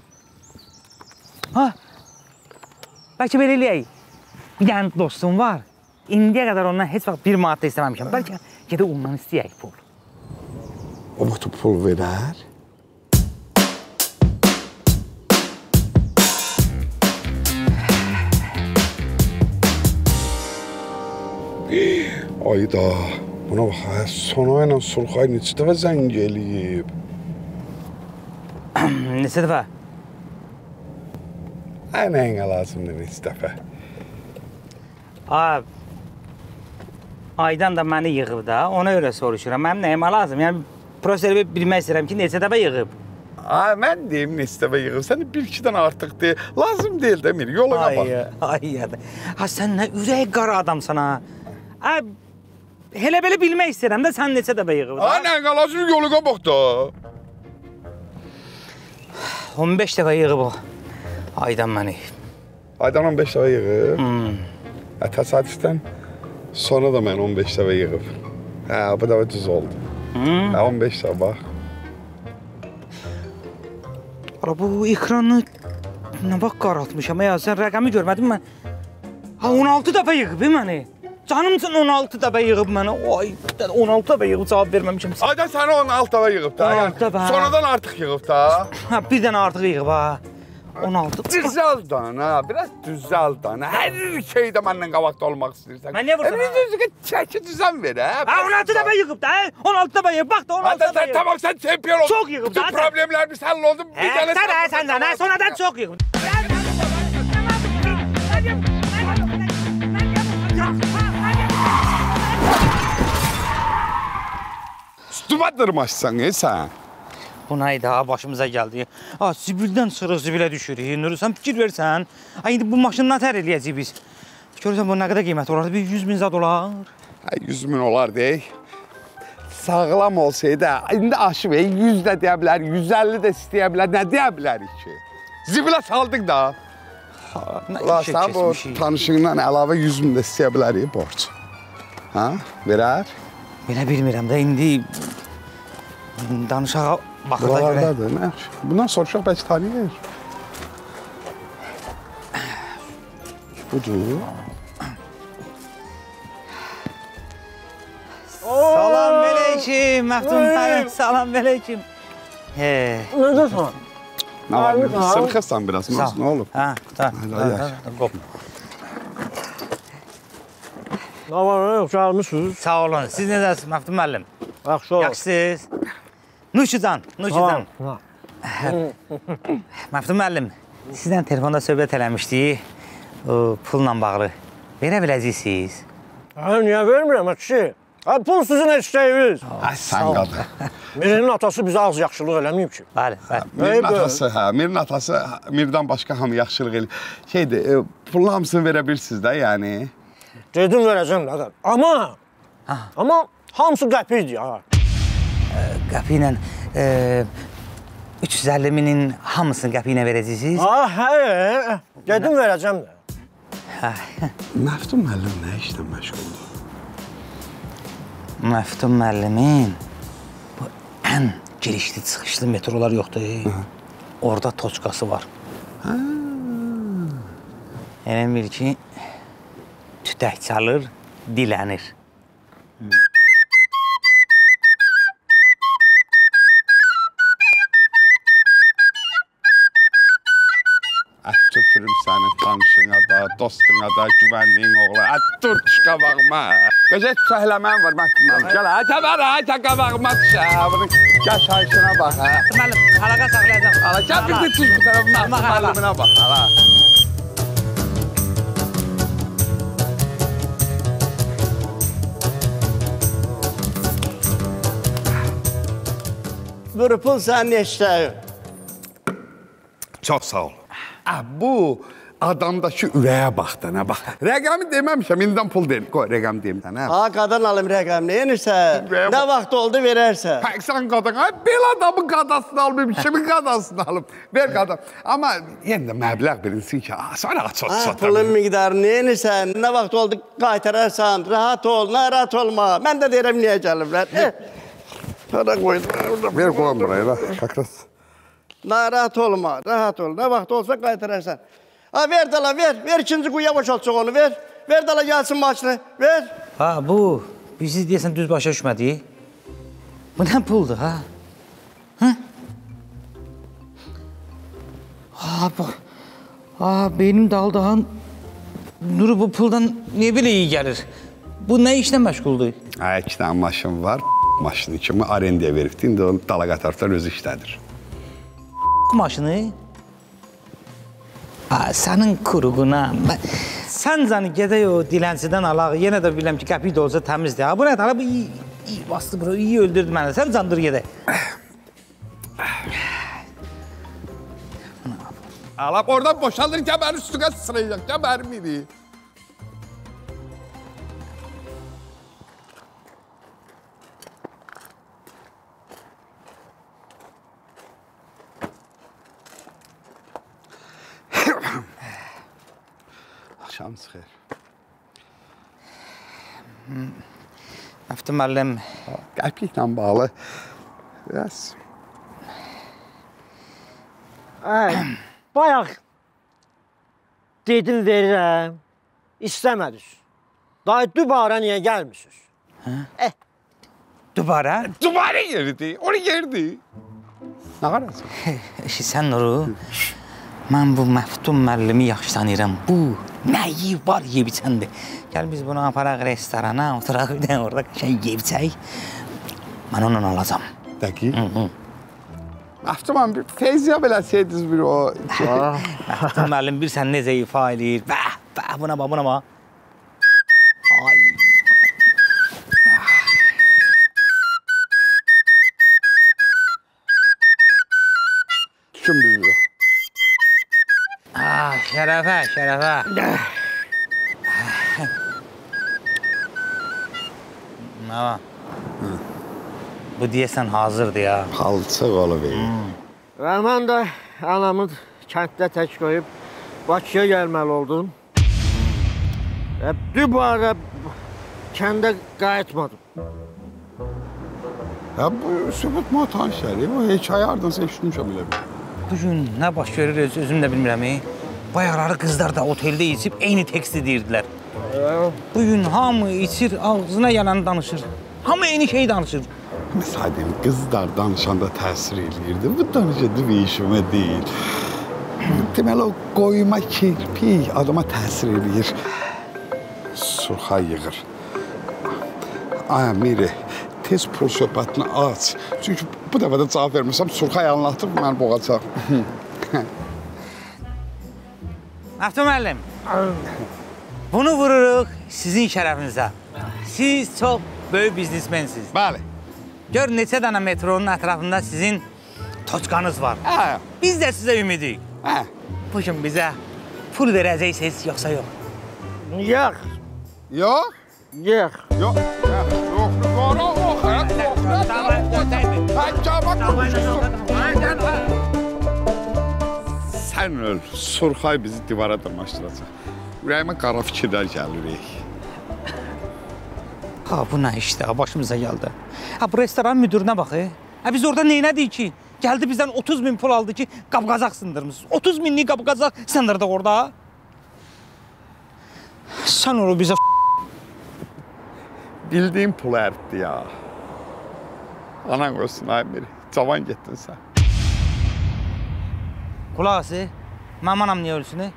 Bəlkə belə eləyək. Bir dənə dostum var. İndiyə qədər ondan heç vaxt 1 manat da istəməmişəm. Bəlkə gedib ondan istəyək pul. O vaxt pul verər. Ayda, buna bax, Sona ilə Sulxay neçə dəfə zəng eləyib. Neçə dəfə? Nəyinə lazımdır neçə dəfə? Aydan da məni yığıb da, ona görə soruşuram. Mənim nəyimə lazım? Yəni, prosesi bilmək istəyirəm ki, neçə dəfə yığıb? Mən deyim neçə dəfə yığıb. Sən 1-2-dən artıq deyil. Lazım deyil də, Mir, yoluna bax. Sən nə ürək qara adamsan ha? Elə belə bilmək istəyirəm də, sən neçə dəfə yığıb da? Nəyinə lazım, yoluna bax da. 15 dəfə yığıb o. Aydan məni. Aydan 15 dəfə yığıb? Təsadüfdən sonra da mən 15 dəfə yığıb. Bu dəfə düz oldu. Hə, 15 sabah. Ara bu ekranı nə vaxt qaraltmışam ya, sən rəqəmi görmədin mən. Ha 16 dəfə yığıb məni. Canımsın 16 dəfə yığıb mənə. Ay, 16 dəfə yığıb cavab verməmişəm. Ayda səni 16 dəfə yığıb da. 16 dəfə. Sonradan artıq yığıb da. Ha bir dənə artıq yığıb ha. 16. Düzəld dana, biraz düzəld dana. Hər şeydə məndən qabaqda olmaq istəyirsən. Mən niyə vursan? Bir çəki düzən ver hə. Ha 16 dəfə yığıb da. 16 dəfə yığıb. Bax da 16 dəfə yığıb. Tamam sen çempiyon oldun. Çox yığıb da. Bütün problemlerimiz halloldu. Bir tane sen de sonradan çok yığıb. Üstüme dırmaşsan sen. Bu neydi ha başımıza geldi. Ha zibilden sırıq zibilə düşürük. Nuri sen fikir versən. Ha indi bu maşından tər eləyəcəyik biz. Görürsən bu nə qədər qiymət olardı? Bir 100 bin zat olar. 100 bin olar deyək. Sağlam olsaydı, indi aşı bey 100 də deyə bilər, 150 də istəyə bilər, nə deyə bilərik ki? Zibilə saldıq da. Sən bu tanışığından əlavə 100 bin də istəyə bilərik borc. Ha, verər? Belə bilmirəm də indi danışağa baxırda görə. Buralardadır, nə? Bundan soruşaq bəlkə tanıyır. Budur. Salam əleykum, Məxtum müəllim, salam əleykum. Necəsən? Nə var, sırxırsan biraz, nə olub? Hə, qop. Nə var, gəlmişsiniz? Sağ olun, siz necəsiniz Məxtum müəllim? Yaxşı olun. Yaxşısınız? Nuşican. Məxtum müəllim, sizdən telefonda söhbət eləmişdik, pulla bağlı. Verə biləcəksiniz? Niyə vermirəm, kişi? Pul sizin eşitəyiniz. Sən qadın. Mirinin atası bizə az yaxşılıq eləməyib ki. Bəli, Mirin atası, Mirdən başqa hamı yaxşılıq eləyir. Şeydir, pulun hamısını verə bilirsiniz də, yəni. Dedim verəcəm də. Amma hamısı qəpiydi ya. Qəpi ilə 350 minin hamısını qəpi ilə verəcəksiniz? Hə, dedim verəcəm də. Məftun müəllim nə işlə məşğuldur? Məftun müəllimin bu ən girişli çıxışlı metrolar yoxdur. Orada toçkası var. Elə bil ki, tütək çalır, dilənir. Tüpürüm sənin tanışına da, dostuna da, güvənliyin oğla. Dur, düş qabağıma. Qəzət səhləmən var, Məxtum müəllim. Gəl, hətə qabağıma düşə. Gəl şahişinə bax, hə. Müəllim, əlaqə saxlayacaq. Gəl, bir düş bu tərəf, Məxtum müəlliminə bax, hələ. Bir pul sənin eşitəyin. Çox sağ ol. Bu adamdakı ürəyə bax da, nə bax. Rəqəmi deməmişəm, indidən pul deyim. Qoy, rəqəmi deyim də, nə? Qadan alım rəqəmini, yenirsən. Nə vaxt oldu verərsən. Sən qadan, belə adamın qadasını almayım, kimin qadasını alım. Ver qadan. Amma yenə də məbləğ bilinsin ki, sonra açot. Pulun miqdarını yenirsən, nə vaxt oldu qaytararsan, rahat ol, narahat olma. Mən də deyirəm, niyə gəliblər. Para qoydum. Ver qoyun buraya, kakras. Narahat olma, rahat ol. Nə vaxt olsa qaytararsan. Ver dala, ver. Ver ikinci quyuya boşaltacaq onu, ver. Ver dala gəlsin maçını, ver. Ha, bu, bizi deyəsən düz başa düşmədik. Bu nə puldur, ha? Hə? Ha, bax. Ha, beynim daldı, ha. Nuri, bu puldan niyə belə iyi gəlir? Bu nə işlə məşğuldur? Hə, 2 dənə maşın var. Maşını kimi arendaya veribdi, indi onu dala qatarlar özü işlədir. Maşını? Sənin kuruğuna. Sən canı gedək o dilənçidən alaq. Yenə də biləm ki, qəpik də olsa təmizdir. Bu nədir? Bu iyi bastı bura, iyi öldürdü mənə. Sən candır gedək. Alaq oradan boşaldır, gəbərin üstüne sırayacaq, gəbərin biri. Şans xeyr. Məftun müəllim. Qəpiklə bağlı. Biraz. Bayaq dedim verirəm, istəmədiniz. Daha dübarə niyə gəlmişsiniz? Dübarə? Dübarə yerdi, onu yerdi. Nə qarasın? Sən Nuru, mən bu Məftun müəllimi yaxşı tanıyıram. Bu nəyi var yeyib içəndir. Gəl biz bunu aparaq restorana, oturaq bir dənə orada yeyib içək. Mən onunla alacam. Dəqiq. Məftun müəllim, bir feyziyə beləsiydiniz bir o. Məftun müəllim bir sən necə ifa eləyir. Bəh, buna bax, buna bax. Ay. Düşün bir o. Şərəfə, şərəfə. Nə var? Bu deyəsən hazırdır ya. Palçıq olub. Və mən də anamı kənddə tək qoyub Bakıya gəlməli oldum. Dübarə kəndə qayıtmadım. Ya bu sübut mu tanış gəlir? Bu hekayə ardınsa eşitmişəm elə bir. Bugün nə baş verir özüm də bilmirəm. Bayaqları qızlar da oteldə içib eyni teksti deyirdilər. Bugün hamı içir, ağzına gələni danışır. Hamı eyni şeyi danışır. Məsələn, qızlar danışanda təsir eləyirdi. Bu danışıdı bir işimə deyil. Deməli, o qoyma kirpik adama təsir eləyir. Surxay yığır. Ay, Miri, tez pul söhbətini aç. Çünki bu dəfə də cavab verməsəm, Surxay anlatıb məni boğacaq. Məftun müəllim, bunu vururuq sizin şərəfinizə. Siz çox böyük biznesmensiniz. Bəli. Gör, neçə dənə metronun ətrafında sizin toçqanız var. Biz də sizə ümidik. Bugün bizə pul verəcəksiniz, yoxsa yox? Yox. Yox? Yox. Yox. Sən öl, Surxay bizi divara dırmaşdıracaq. Ürəyimə qara fikirlər gəlir. Bu nə işdir, başımıza gəldi. Bu restoran müdürünə bax. Biz orada neynədik ki? Gəldi bizdən 30.000 pul aldı ki, qab-qazaq sındırmışsınız. 30.000'lik qab-qazaq sındırdı orada. Sən onu bizə Bildiyim pul ərtdi ya. Anan qoysun, ay Miri, cavan getdin sən. Qulaqası, mənim anam niyə ölsün?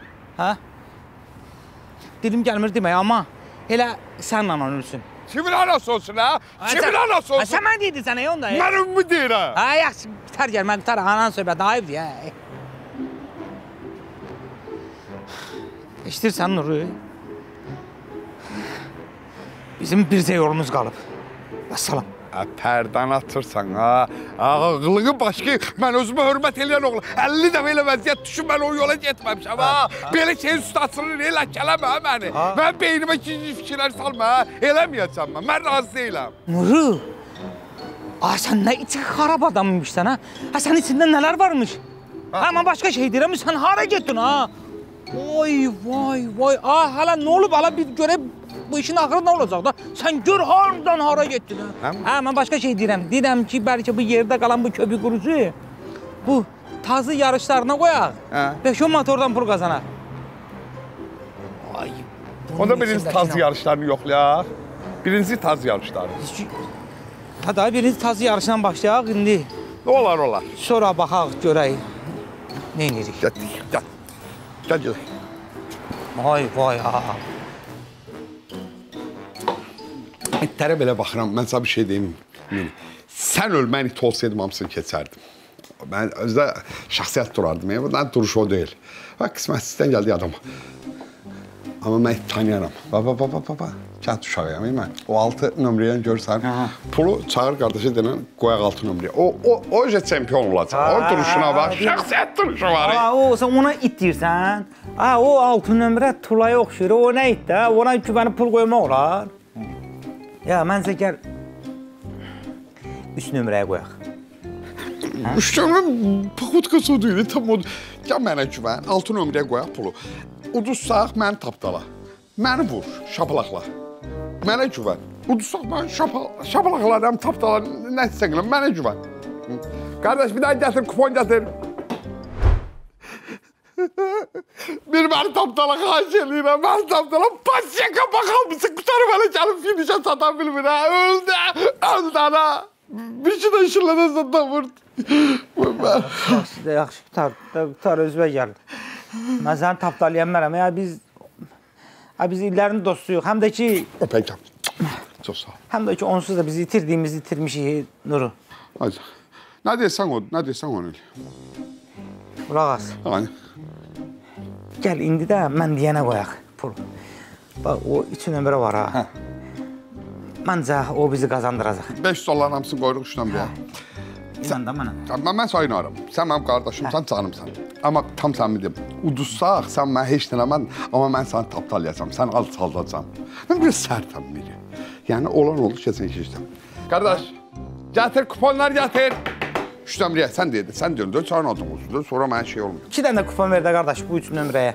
Dilim gəlmir demək, amma elə sənin anan ölsün. Kimin anası olsun, ha? Kimin anası olsun? Sən mən deydin sənə, onda. Mən mi deyirəm? Yaxşı, bitər gəl, mən tutar, anan söhbəti, ayıbdır ya. İştirsən Nuru? Bizim bircə yolumuz qalıb. Vəssalam. Pərdən atırsan, ha? Ağlığı başqa, mən özümə hörmət eləyən oğlu. 50 dəfə elə vəziyyət düşün, mən o yola getməmişəm, ha? Belə şeyin üstü açılır, elə kələmə məni. Mən beynimə ikinci fikirlər salma, ha? Eləməyəcəm mən razı deyiləm. Nuru, sən nə içi xarab adammışsan, ha? Sənin içində nələr varmış? Mən başqa şey deyirəm, sən hara getdin, ha? Vay, vay, vay, hələ nə olub, hələ bir görək, bu işin axırı nə olacaq da? Sən gör haradan hara getdin, ha? Mən başqa şey deyirəm. Deyirəm ki, bəlkə bu yerdə qalan bu köpük qurusu bu tazı yarışlarına qoyaq. 5-10 motordan pul qazanaq. Onda birinci tazı yarışlarını yoxlayaq. Birinci tazı yarışları. Hadi, birinci tazı yarışından başlayaq indi. Olar, olar. Sonra baxaq, görək. Nə edirik? Gəl. Vay, vay, ha. İtlərə belə baxıram, mən sana bir şey deyim. Sən öl, mən it olsaydım, hamısını keçərdim. Mən özdə şəxsiyyət durardım, bundan duruş o deyil. Bax, qismətsizdən gəldi adama. Amma mən it tanıyaram. Baba, kənd uşağıyam, mən. O 6 nömrəyə görürsən, pulu çağır qardaşı denən, qoyaq 6 nömrəyə. O yüzden çempion olacaq. O duruşuna bax, şəxsiyyət duruşu var. Sən ona it deyirsən. O 6 nömrə tulaya oxşuyur, o nə itdə? Ona güvənib pul qoymaq olar. Ya, məncə gəl 3 nömrəyə qoyaq. 3 nömrə paxotkası o deyil, tam o. Gəl mənə güvən, 6 nömrəyə qoyaq pulu. Udursaq, məni tapdala. Məni vur, şapalaqla. Mənə güvən. Udursaq mən şapalaqlarım, tapdalar, nə istəyirəm, mənə güvən. Qardaş, bir daha gətir, kupon gətir. Bir məni tapdala xahiş eləyirəm, məni tapdala pasiyaka baxalmışsın, qutarım hələ gəlib finişə satan bilmir, ha, öldü ana. Bir şey də işinlərdən satan vurdu. Yaxşı, qutar, özümə gəl. Mən səni tapdalayamərəm, biz illərin dostuyuq, həm də ki... Öpəcəm, çox sağ ol. Həm də ki, onsuz da bizi itirmişik, Nuru. Hacı, nə deyirsən onu elə? Qulaq as. Gəl, indi də mən deyənə qoyaq pul. Bax, o 3 nömrə var ha. Məncə, o bizi qazandıracaq. 5 doların hamısını qoyuruq 3 nömrəyə. İnan da mənə. Mən sayınarım. Sən mənim qardaşımsan, canımsan. Amma tam sən bildim. Udursaq, sən mən heç nələmən, amma mən səni tapdalayacam, sən alçaldacam. Mən bir sərtəm biri. Yəni, olan oldu, kesin işləyəcəm. Qardaş, gətir, kuponlar gətir. 3 nömrəyə, sən deydin, sən deyildin, 4 çayın adım olsun, sonra mənə şey olmuyor. 2 dənə kupon ver də, qardaş, bu 3 nömrəyə.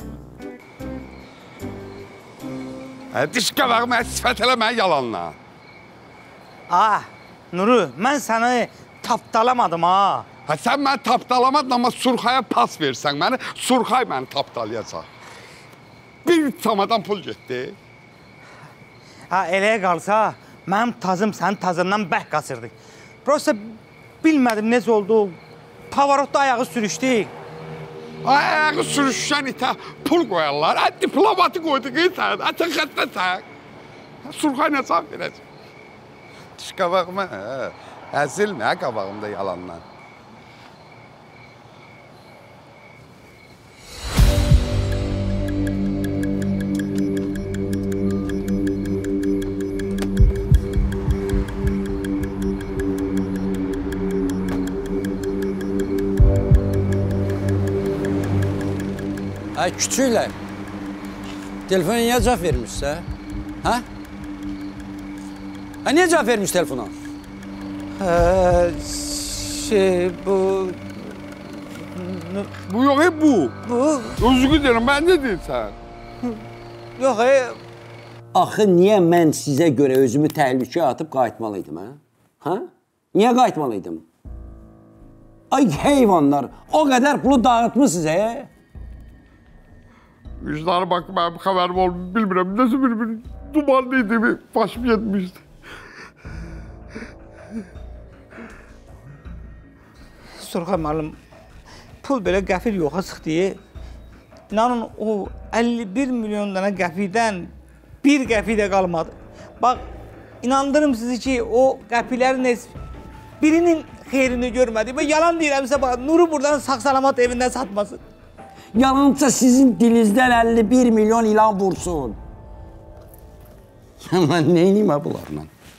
Dişqə bax, mənə sifət elə mənə yalanla. Nuru, mən səni tapdalamadım, ha. Sən məni tapdalamadın, amma Surxaya pas versən məni, Surxay məni tapdalayacaq. Bir samadan pul getdi. Eləyə qalsa, mənim tazım sənin tazından bək qaçırdı. Prosta bilmədim necə oldu, pavarotda ayağı sürüşdü. Ayağı sürüşən itə pul qoyarlar, diplomatı qoyduq itən, xəttəsən. Surxay nə cavab verəcək? Dişqə baxma, əzilmə qabağımda yalandan. Küçüklər, telefona niyə cavab vermişsə? Hə? Niyə cavab vermiş telefona? Bu... Bu yox, bu. Bu? Özgü deyirəm, mən nə deyirsən? Yox, Axı, niyə mən sizə görə özümü təhlükəyə atıb qayıtmalıydım, hə? Niyə qayıtmalıydım? Ay heyvanlar, o qədər pulu dağıtmışsınız, Vicdanı bax, mənim xəbərim olmuyor, bilmirəm, nəsə bir dumanlıydı, başım yetmişdi. Surxay müəllim, pul belə qəfil yoxa çıxdı. İnanın, o 51 milyon dənə qəfidən bir qəfi də qalmadı. Bax, inandırım sizi ki, o qəfilərin birinin xeyrini görmədi. Və yalan deyirəmsə, bax, Nuru buradan sağ-salamat evindən satmasın. Yalansa sizin dilinizdən 51 milyon ilan vursun. Mən neyniyim bunlarla?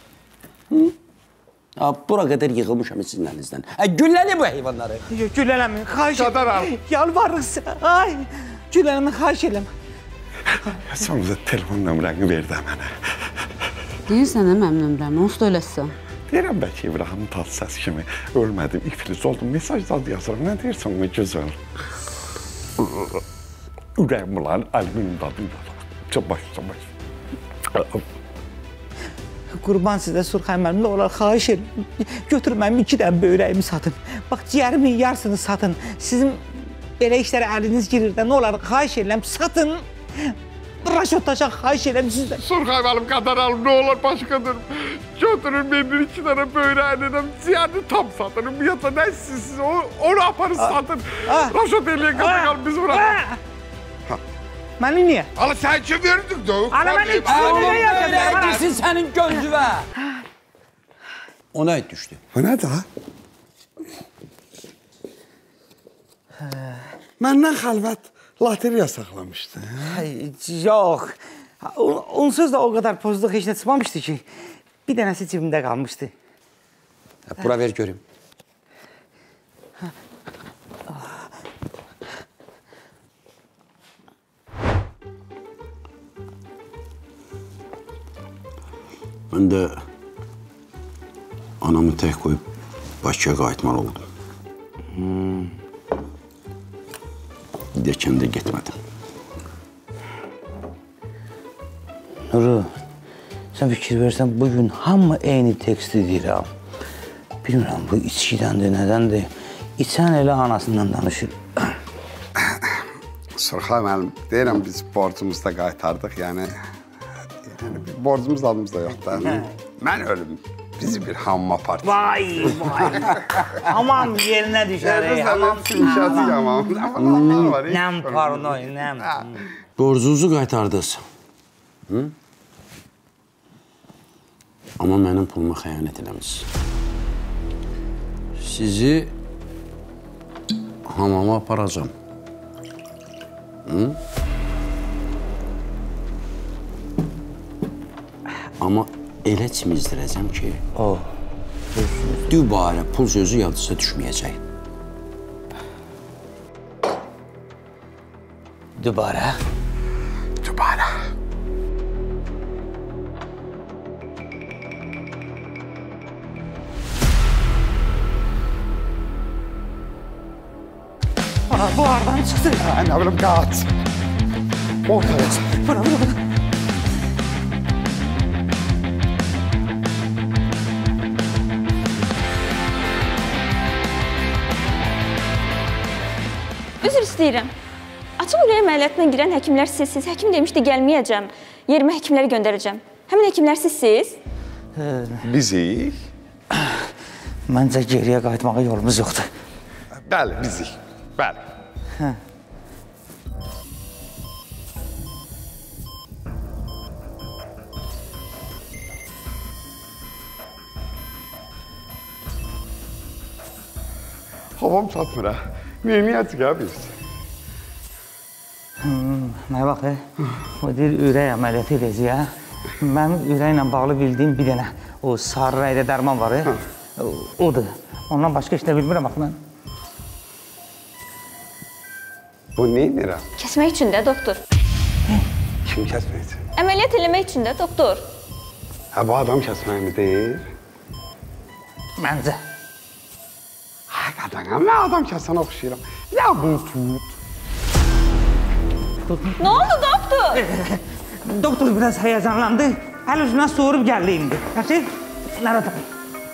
Bura qədər yığılmışam sizin əlinizdən. Gülləli bu heyvanları. Güllələmin, xahiş edəm. Yalvarırsa, güllələmin, xahiş edəm. Sən bizə telefon nömrəni ver də mənə. Deyirsən, mənim nömrəmi, onsuz da eləsən. Deyirəm, bəlkə İbrahim'in tatlı səsi kimi ölmədim, iflic oldum, mesaj zad yazırım. Nə deyirsən, o gözəl? Ürəyim bulan, əlimin dadı olur. Çox baş. Qurban sizə Surxay müəllim, nə olar, xahiş edin. Götürün mənim 2 dənə böyrəyimi satın. Bax, ciyərimin yarısını satın. Sizin belə işlərə əliniz girir də, nə olar, xahiş edirəm, satın. Raşotlaşaq, xahiş edirəm sizdən. Surxay müəllim, qədər alım, nə olar, başqadır. Götürün mənim 2 dənə böyrəyini, ciyərini tam satın. Ümumiyyətlə, nə istəyirsiniz, onu aparın, satın. Raşot eləyən qədər qalın, biz bırakın. Məni niyə? Ala, sən kim verdik də? Ala, mən ilk sözüne yazdım. Öyrədisin sənin gözüvə. O nə düşdü? O nədir, ha? Məndən xəlvət loteriya saxlamışdı. Yox. Onsuz da o qədər pozluq heç nə çıxmamışdı ki, bir dənəsi cibimdə qalmışdı. Bura ver görüm. Mən də anamı tək qoyub Bakıya qayıtmalı oldum. Dəkən də getmədim. Nuru, Sən fikir versən, bugün hamı eyni teksti deyirəm. Bilmirəm, bu içkidəndir, nədəndir. İçən elə anasından danışır. Surxay müəllim, deyirəm biz borcumuzu da qaytardıq, yəni borcumuz adımızda yoxdur. Mən ölüm, bizi bir hamma partisi. Vay, vay. Hamam yerinə düşərik. Hamam şişəsi hamam. Nəm parnoy, nəm. Borcunuzu qaytardınız. Amma mənim puluma xəyanət eləmişsiniz. Sizi hamama aparacam. Amma elə çimizdirəcəm ki, dübarə pul sözü yadınıza düşməyəcək. Dübarə? Dübarə. Bu aradan çıxdı. Nə bilim, qaç. Ortaya çıx. Bura. Üzr istəyirəm. Açıq ürək əməliyyatına girən həkimlər sizsiz. Həkim demişdi gəlməyəcəm. Yerimə həkimləri göndərəcəm. Həmin həkimlər sizsiz? Bizik? Məncə geriyə qayıtmağa yolumuz yoxdur. Bəli, bizik. Bəli. Havam çatmır, hə? Neyniyəcək, hə, biz? Nə bax, o deyir, ürək əməliyyatı eləyəcək, hə? Mənim ürəklə bağlı bildiyim bir dənə o sarı rəydə dərman var, odur. Ondan başqa işlə bilmirəm, bax, mən. Bu neynirəm? Kəsmək üçün də, doktor. Kim kəsmək üçün? Əməliyyat eləmək üçün də, doktor. Hə, bu adam kəsməyimi deyir? Məncə. Həqiqətən, mən adam kəsənə oxşayıram. Ya bunu tut. Nə oldu, doktor? Doktor biraz həyəcanlandı. Hələ üzündən soğurub gəldi indi. Yaxşı? Narahat olun.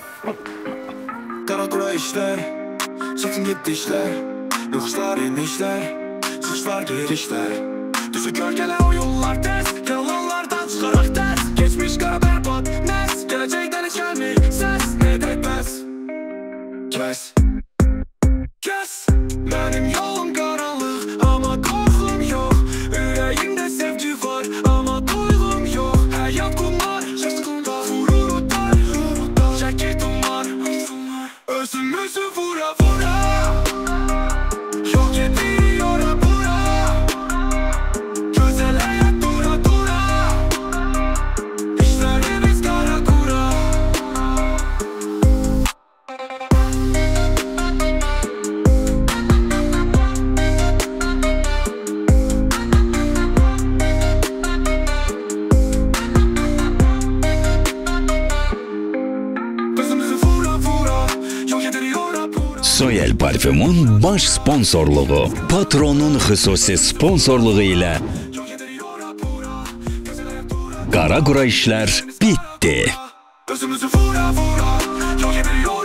Qara işlər, çətin getdi işlər, yoxuşlar, enişlər, suçlar, girişlər. Düzü gölgələ o yollar təz, yalanlardan çıxaraq təz. Geçmiş qara bərbad, nəz, gələcəkdən heç gəlmir səs, nə etməz. Kəs, kəs, mənim yolum qaranlıq, amma qorxum yox. Ürəyimdə sevgi var, amma duyğum yox. Həyat qumar, şaşqında vurur udar, çəkir dumar. Özümüzü vura vura, yok yedi ora bura. Güzel hayat dura dura, işlerimiz kara kura. Özümüzü vura vura, yok yedi ora bura. Soyel parfümün baş sponsorluğu, Patronun xüsusi sponsorluğu ilə Qara Qura işlər bitdi. Özümüzü vura vura, yok yedi ora